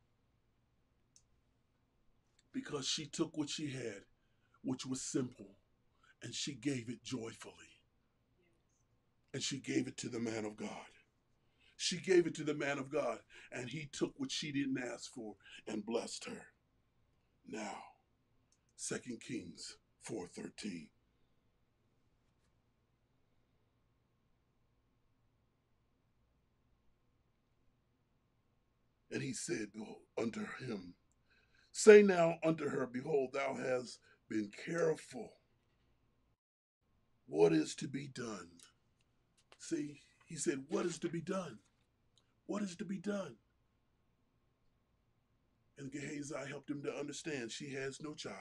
Because she took what she had, which was simple, and she gave it joyfully. And she gave it to the man of God. She gave it to the man of God, and he took what she didn't ask for and blessed her. Now, 2 Kings 4:13. And he said unto him, say now unto her, behold, thou hast been careful. What is to be done? See, he said, what is to be done? What is to be done? And Gehazi helped him to understand she has no child.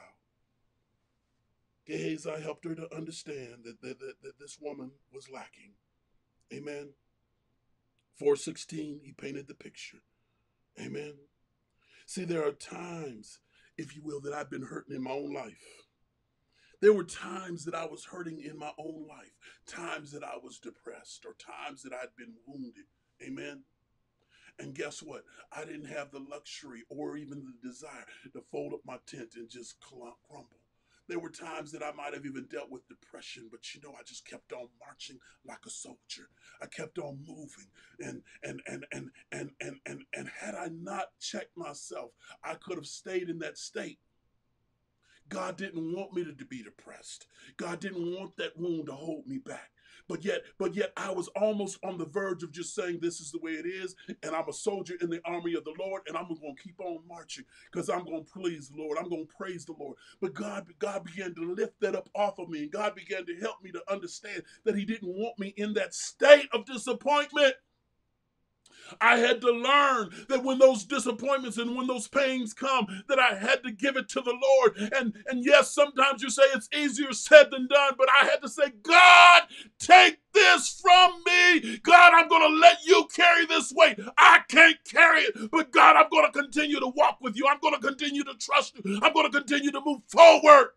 Gehazi helped her to understand that this woman was lacking. Amen. 4:16, he painted the picture. Amen. See, there are times, if you will, that I've been hurting in my own life. There were times that I was hurting in my own life, times that I was depressed, or times that I'd been wounded. Amen. And guess what? I didn't have the luxury or even the desire to fold up my tent and just crumble. There were times that I might have even dealt with depression, but I just kept on marching like a soldier. I kept on moving, and had I not checked myself, I could have stayed in that state. God didn't want me to be depressed. God didn't want that wound to hold me back. But yet I was almost on the verge of just saying, this is the way it is, and I'm a soldier in the army of the Lord, and I'm going to keep on marching because I'm going to please the Lord. I'm going to praise the Lord. But God began to lift that up off of me, and God began to help me to understand that he didn't want me in that state of disappointment. I had to learn that when those disappointments and when those pains come, that I had to give it to the Lord. And yes, sometimes you say it's easier said than done, but I had to say, God, take this from me. God, I'm going to let you carry this weight. I can't carry it, but God, I'm going to continue to walk with you. I'm going to continue to trust you. I'm going to continue to move forward.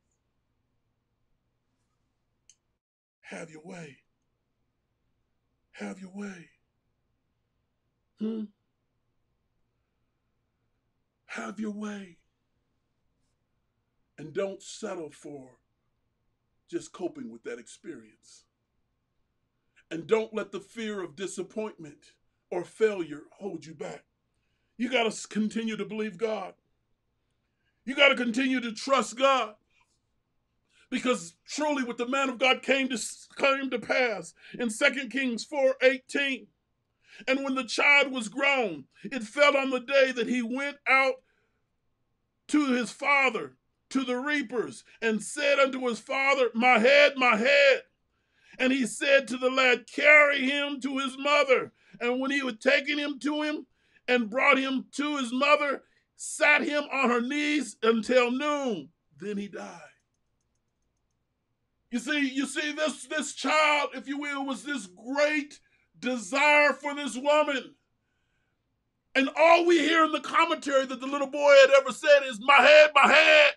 Have your way. Have your way. Have your way. And don't settle for just coping with that experience. And don't let the fear of disappointment or failure hold you back. You got to continue to believe God. You got to continue to trust God. Because truly what the man of God came to pass in 2 Kings 4:18. And when the child was grown, it fell on the day that he went out to his father, to the reapers, and said unto his father, my head, my head. And he said to the lad, carry him to his mother. And when he had taken him to him and brought him to his mother, sat him on her knees until noon. Then he died. You see, this child, if you will, was this great desire for this woman. And all we hear in the commentary that the little boy had ever said is, my head, my head.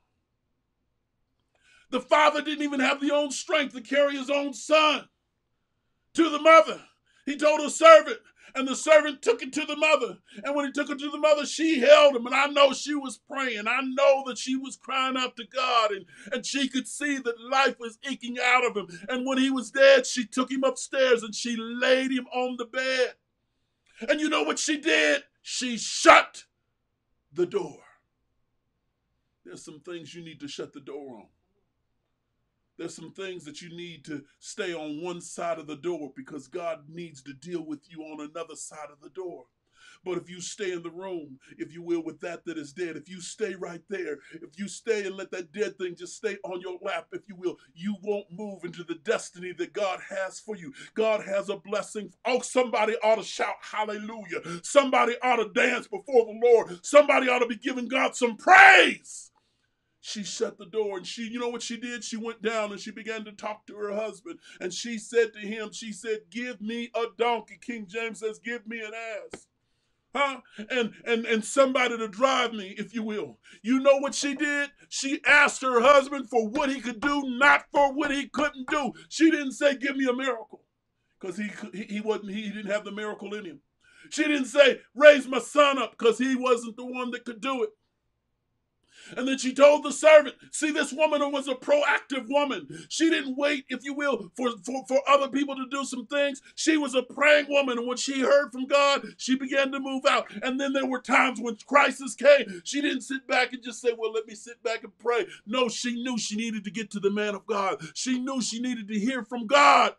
The father didn't even have the own strength to carry his own son to the mother. He told a servant, and the servant took it to the mother. And when he took it to the mother, she held him. And I know she was praying. I know that she was crying out to God. And she could see that life was eking out of him. And when he was dead, she took him upstairs and she laid him on the bed. And you know what she did? She shut the door. There's some things you need to shut the door on. There's some things that you need to stay on one side of the door because God needs to deal with you on another side of the door. But if you stay in the room, if you will, with that is dead, if you stay right there, if you stay and let that dead thing just stay on your lap, if you will, you won't move into the destiny that God has for you. God has a blessing. Oh, somebody ought to shout hallelujah. Somebody ought to dance before the Lord. Somebody ought to be giving God some praise. She shut the door and you know what she did? She went down and she began to talk to her husband. And she said to him, she said, give me a donkey. King James says, give me an ass. Huh? And somebody to drive me, if you will. You know what she did? She asked her husband for what he could do, not for what he couldn't do. She didn't say, give me a miracle. Because he didn't have the miracle in him. She didn't say, raise my son up, because he wasn't the one that could do it. And then she told the servant, see, this woman was a proactive woman. She didn't wait, if you will, for other people to do some things. She was a praying woman. And when she heard from God, she began to move out. And then there were times when crisis came. She didn't sit back and just say, well, let me sit back and pray. No, she knew she needed to get to the man of God. She knew she needed to hear from God.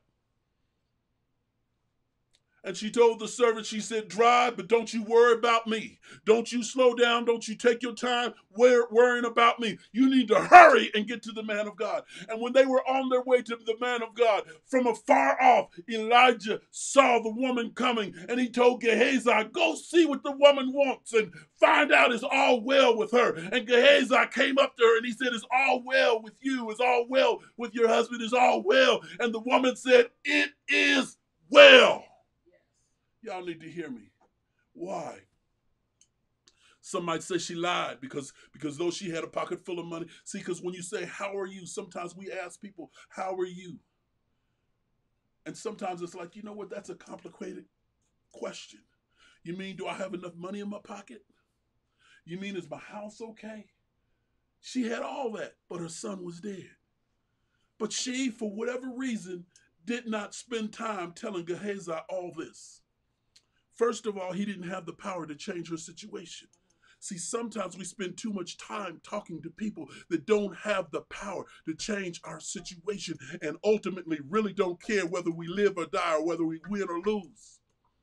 And she told the servant, she said, drive, but don't you worry about me. Don't you slow down. Don't you take your time worrying about me. You need to hurry and get to the man of God. And when they were on their way to the man of God, from afar off, Elijah saw the woman coming, and he told Gehazi, go see what the woman wants and find out it's all well with her. And Gehazi came up to her and he said, it's all well with you. It's all well with your husband. It's all well. And the woman said, it is well. Y'all need to hear me. Why? Some might say she lied because though she had a pocket full of money. See, because when you say, how are you? Sometimes we ask people, how are you? And sometimes it's like, you know what? That's a complicated question. You mean, do I have enough money in my pocket? You mean, is my house okay? She had all that, but her son was dead. But she, for whatever reason, did not spend time telling Gehazi all this. First of all, he didn't have the power to change her situation. See, sometimes we spend too much time talking to people that don't have the power to change our situation and ultimately really don't care whether we live or die or whether we win or lose.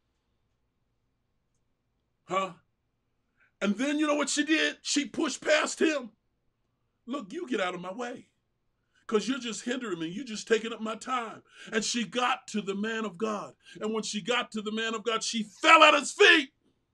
Huh? And then you know what she did? She pushed past him. Look, you get out of my way. Because you're just hindering me. You're just taking up my time. And she got to the man of God. And when she got to the man of God, she fell at his feet.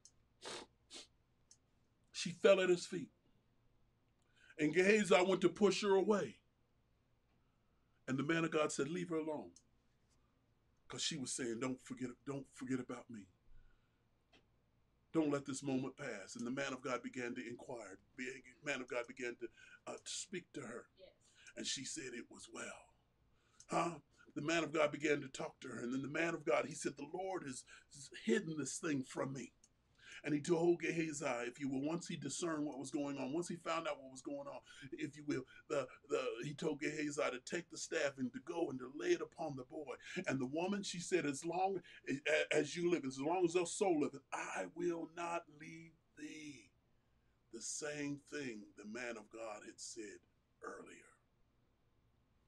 She fell at his feet. And Gehazi went to push her away. And the man of God said, leave her alone. Because she was saying, don't forget about me. Don't let this moment pass. And the man of God began to inquire. The man of God began to speak to her. Yes. And she said it was well. Huh? The man of God began to talk to her. And then the man of God, he said, the Lord has hidden this thing from me. And he told Gehazi, if you will, once he discerned what was going on, once he found out what was going on, if you will, he told Gehazi to take the staff and to go and to lay it upon the boy. And the woman, she said, as long as you live, as long as your soul liveth, I will not leave thee. The same thing the man of God had said earlier.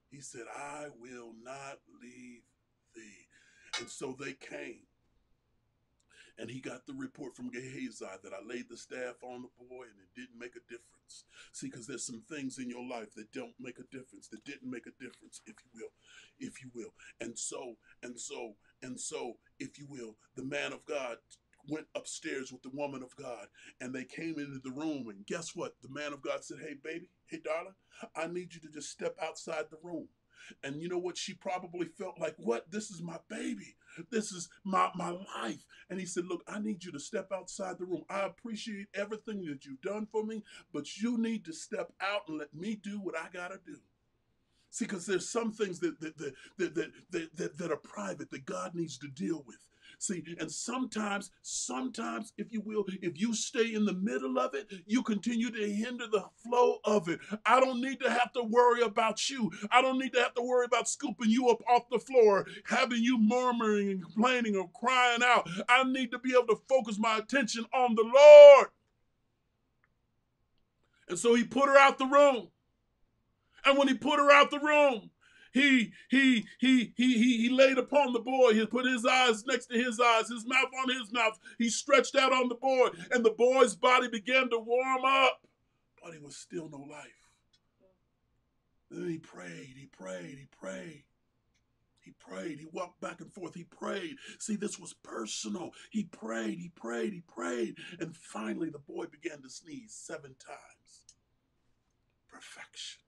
He said, I will not leave thee. And so they came. And he got the report from Gehazi that I laid the staff on the boy and it didn't make a difference. See, because there's some things in your life that don't make a difference, that didn't make a difference, if you will. And so, if you will, the man of God went upstairs with the woman of God and they came into the room. And guess what? The man of God said, hey, baby, hey, darling, I need you to just step outside the room. And you know what? She probably felt like, what? This is my baby. This is my life. And he said, look, I need you to step outside the room. I appreciate everything that you've done for me, but you need to step out and let me do what I got to do. See, because there's some things that are private that God needs to deal with. See, and sometimes, if you will, if you stay in the middle of it, you continue to hinder the flow of it. I don't need to have to worry about you. I don't need to have to worry about scooping you up off the floor, having you murmuring and complaining or crying out. I need to be able to focus my attention on the Lord. And so he put her out the room. And when he put her out the room, he laid upon the boy. He put his eyes next to his eyes, his mouth on his mouth. He stretched out on the boy, and the boy's body began to warm up, but he was still no life. Then he prayed, he walked back and forth, he prayed. See, this was personal. He prayed, and finally the boy began to sneeze 7 times. Perfection.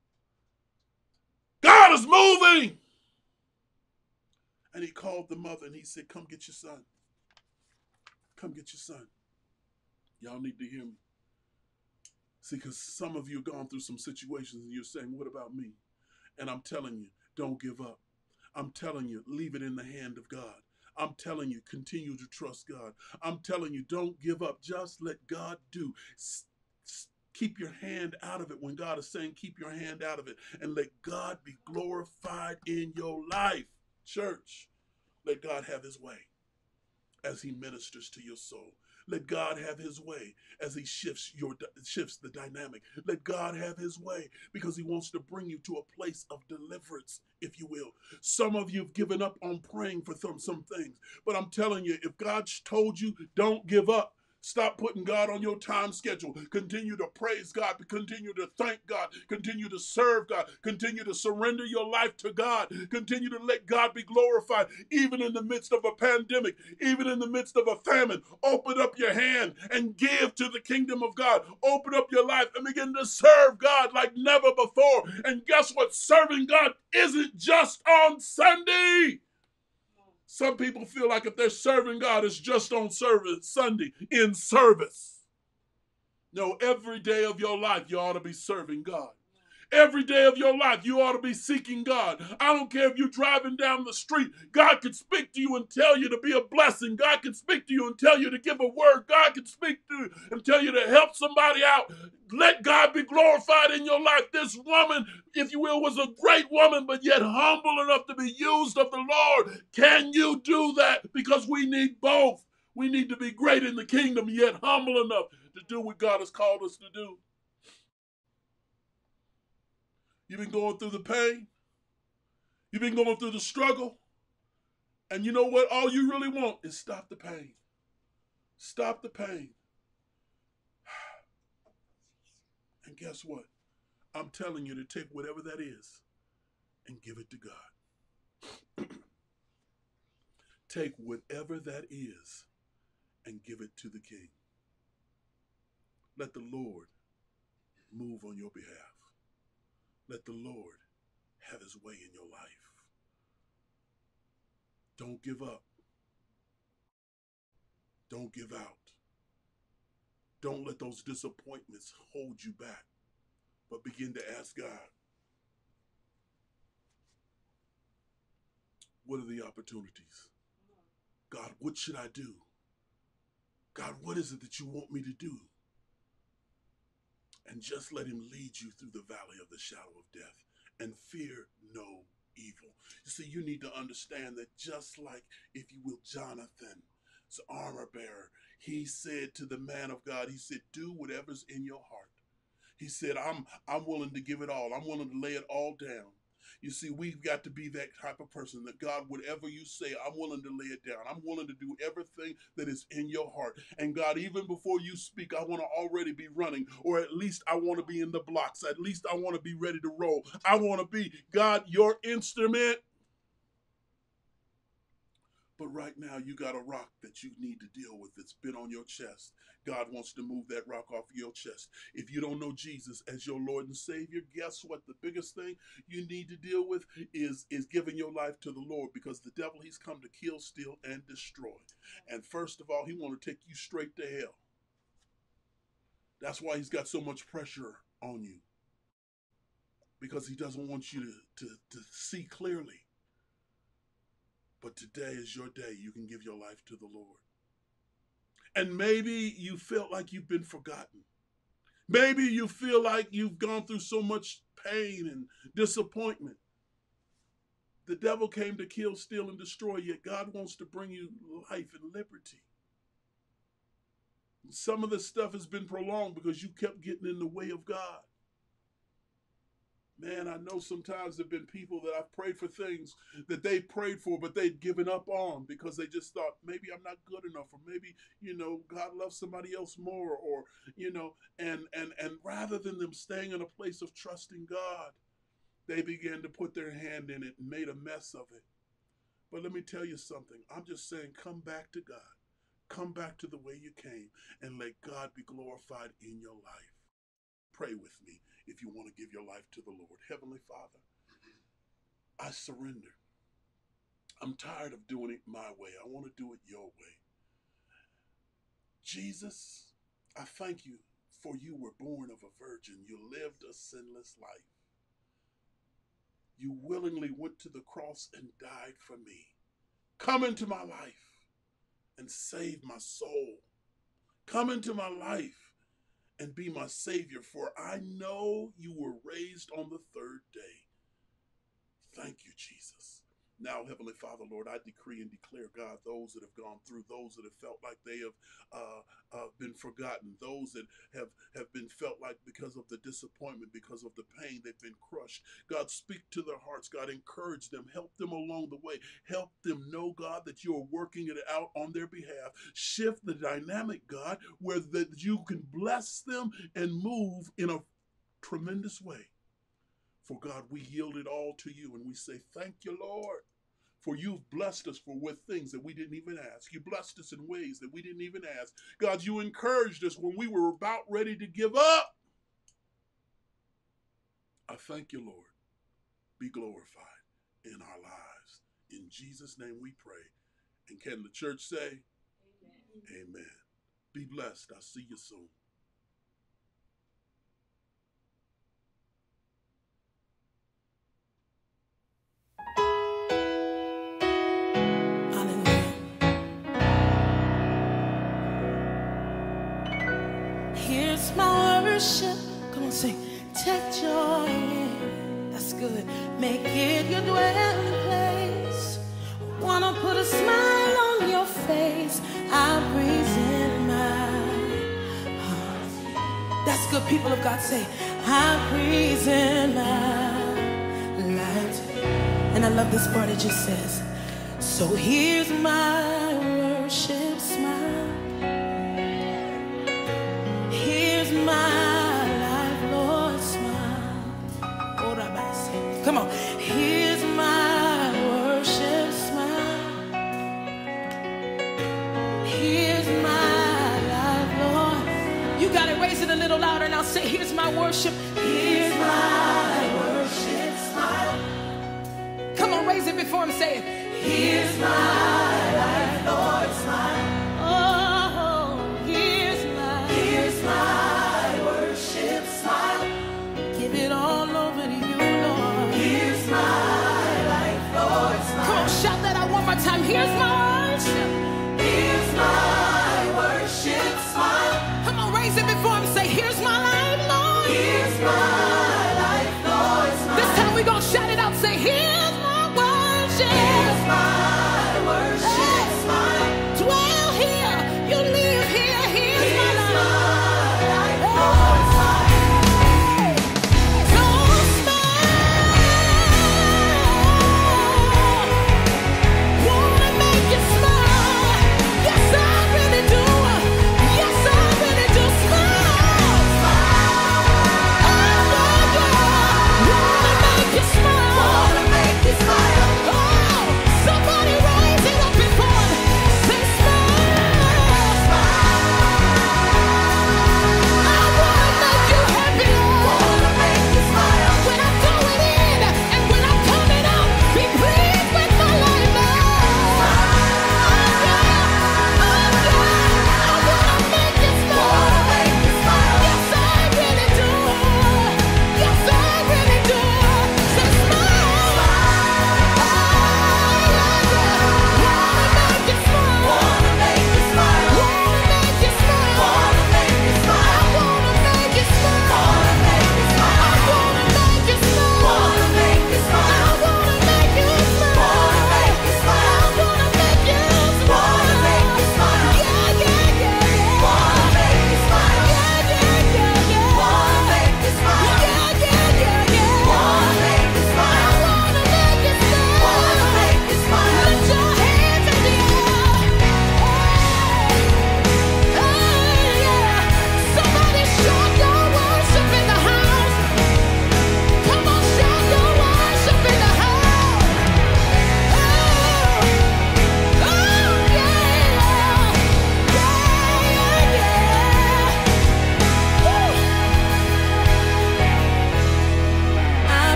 God is moving. And he called the mother and he said, come get your son. Come get your son. Y'all need to hear me. See, because some of you have gone through some situations and you're saying, what about me? And I'm telling you, don't give up. I'm telling you, leave it in the hand of God. I'm telling you, continue to trust God. I'm telling you, don't give up. Just let God do. Keep your hand out of it when God is saying keep your hand out of it, and let God be glorified in your life. Church, let God have his way as he ministers to your soul. Let God have his way as he shifts the dynamic. Let God have his way because he wants to bring you to a place of deliverance, if you will. Some of you have given up on praying for some things, but I'm telling you, if God told you, don't give up. Stop putting God on your time schedule. Continue to praise God. Continue to thank God. Continue to serve God. Continue to surrender your life to God. Continue to let God be glorified, even in the midst of a pandemic, even in the midst of a famine. Open up your hand and give to the kingdom of God. Open up your life and begin to serve God like never before. And guess what? Serving God isn't just on Sunday. Some people feel like if they're serving God, it's just on service, Sunday, in service. No, every day of your life, you ought to be serving God. Every day of your life, you ought to be seeking God. I don't care if you're driving down the street. God can speak to you and tell you to be a blessing. God can speak to you and tell you to give a word. God can speak to you and tell you to help somebody out. Let God be glorified in your life. This woman, if you will, was a great woman, but yet humble enough to be used of the Lord. Can you do that? Because we need both. We need to be great in the kingdom, yet humble enough to do what God has called us to do. You've been going through the pain. You've been going through the struggle. And you know what? All you really want is stop the pain. Stop the pain. And guess what? I'm telling you to take whatever that is and give it to God. Take whatever that is and give it to the King. Let the Lord move on your behalf. Let the Lord have his way in your life. Don't give up. Don't give out. Don't let those disappointments hold you back, but begin to ask God, what are the opportunities? God, what should I do? God, what is it that you want me to do? And just let him lead you through the valley of the shadow of death and fear no evil. You see, you need to understand that just like, if you will, Jonathan's armor bearer, he said to the man of God, he said, do whatever's in your heart. He said, I'm willing to give it all. I'm willing to lay it all down. You see, we've got to be that type of person that God, whatever you say, I'm willing to lay it down. I'm willing to do everything that is in your heart. And God, even before you speak, I want to already be running, or at least I want to be in the blocks. At least I want to be ready to roll. I want to be, God, your instrument. But right now, you got a rock that you need to deal with that's been on your chest. God wants to move that rock off your chest. If you don't know Jesus as your Lord and Savior, guess what? The biggest thing you need to deal with is giving your life to the Lord, because the devil, he's come to kill, steal, and destroy. And first of all, he wants to take you straight to hell. That's why he's got so much pressure on you, because he doesn't want you to see clearly. But today is your day. You can give your life to the Lord. And maybe you felt like you've been forgotten. Maybe you feel like you've gone through so much pain and disappointment. The devil came to kill, steal, and destroy, yet God wants to bring you life and liberty. Some of this stuff has been prolonged because you kept getting in the way of God. Man, I know sometimes there have been people that I've prayed for things that they prayed for, but they'd given up on because they just thought, maybe I'm not good enough, or maybe, God loves somebody else more, or, and rather than them staying in a place of trusting God, they began to put their hand in it and made a mess of it. But let me tell you something. I'm just saying, come back to God. Come back to the way you came and let God be glorified in your life. Pray with me if you want to give your life to the Lord. Heavenly Father, I surrender. I'm tired of doing it my way. I want to do it your way. Jesus, I thank you for you were born of a virgin. You lived a sinless life. You willingly went to the cross and died for me. Come into my life and save my soul. Come into my life and be my Savior, for I know you were raised on the third day. Thank you, Jesus. Now, Heavenly Father, Lord, I decree and declare, God, those that have gone through, those that have felt like they have been forgotten, those that have been felt like because of the disappointment, because of the pain, they've been crushed. God, speak to their hearts. God, encourage them. Help them along the way. Help them know, God, that you are working it out on their behalf. Shift the dynamic, God, where that you can bless them and move in a tremendous way. For God, we yield it all to you, and we say, thank you, Lord, for you've blessed us with things that we didn't even ask. You blessed us in ways that we didn't even ask. God, you encouraged us when we were about ready to give up. I thank you, Lord. Be glorified in our lives. In Jesus' name we pray. And can the church say, amen? Amen. Be blessed. I'll see you soon. Here's my worship. Come on, sing. Take joy in. That's good. Make it your dwelling place. I wanna put a smile on your face. I present my heart. That's good. People of God, say, I present my life. And I love this part. It just says, so here's my worship smile. Here's my life, Lord, smile. Come on. Here's my worship smile. Here's my life, Lord. You got it. Raise it a little louder now. Say, here's my worship. Here's my worship smile. Come on, raise it before him. Say it. Here's my life, Lord, smile. Oh, here's my worship smile. Give it all over to you, Lord. Here's my life, Lord, smile. Come on, shout that out one more time. Here's my worship. Here's my worship smile. Come on, raise it before him. Say, here's my life, Lord. Here's my life, Lord, smile. This time we're going to shout it out. Say, here's my worship. Here's my worship smile. Dwell here. You live here. Here's my life. Lord, smile. Don't smile.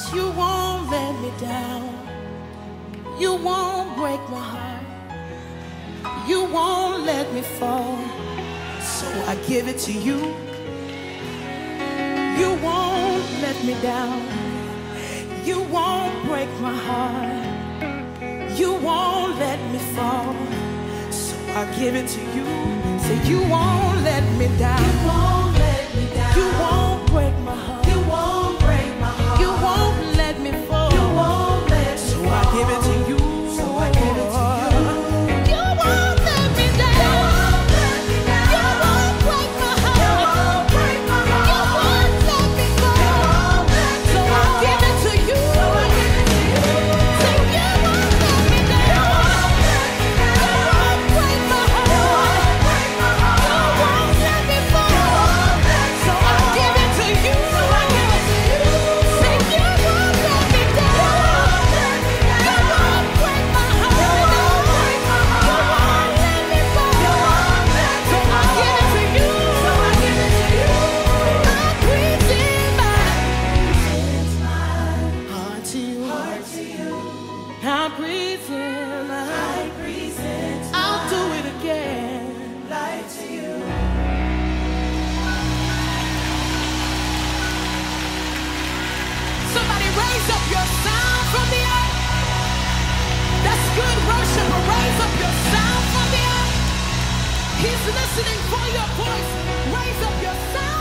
You won't let me down. You won't break my heart. You won't let me fall. So I give it to you. You won't let me down. You won't break my heart. You won't let me fall. So I give it to you. Say you won't let me down. You won't let me down. You won't break my heart. You won't break my heart. You won't let me fall. You won't let me fall. So I give it to you. So I give it to you. You won't let me down. You won't let me down. You won't break my heart. You won't break my heart. You won't let me fall. You won't let me so fall. I give it to you. So I give it to you. Say you won't let me down. You won't let me down. You won't break my heart. You won't break my heart. You won't let me fall. You won't let me so I give it to you. So I give it to you. Say you won't let me down. You won't let me down. You won't break my heart. You won't break my heart. You won't let me fall. You won't let me so I give it to you. So I give it to you. I present my heart to you. I present my I'll do it again. Life to you. Somebody raise up your sound from the earth. That's good worship, but raise up your sound from the earth. He's listening for your voice. Raise up your sound.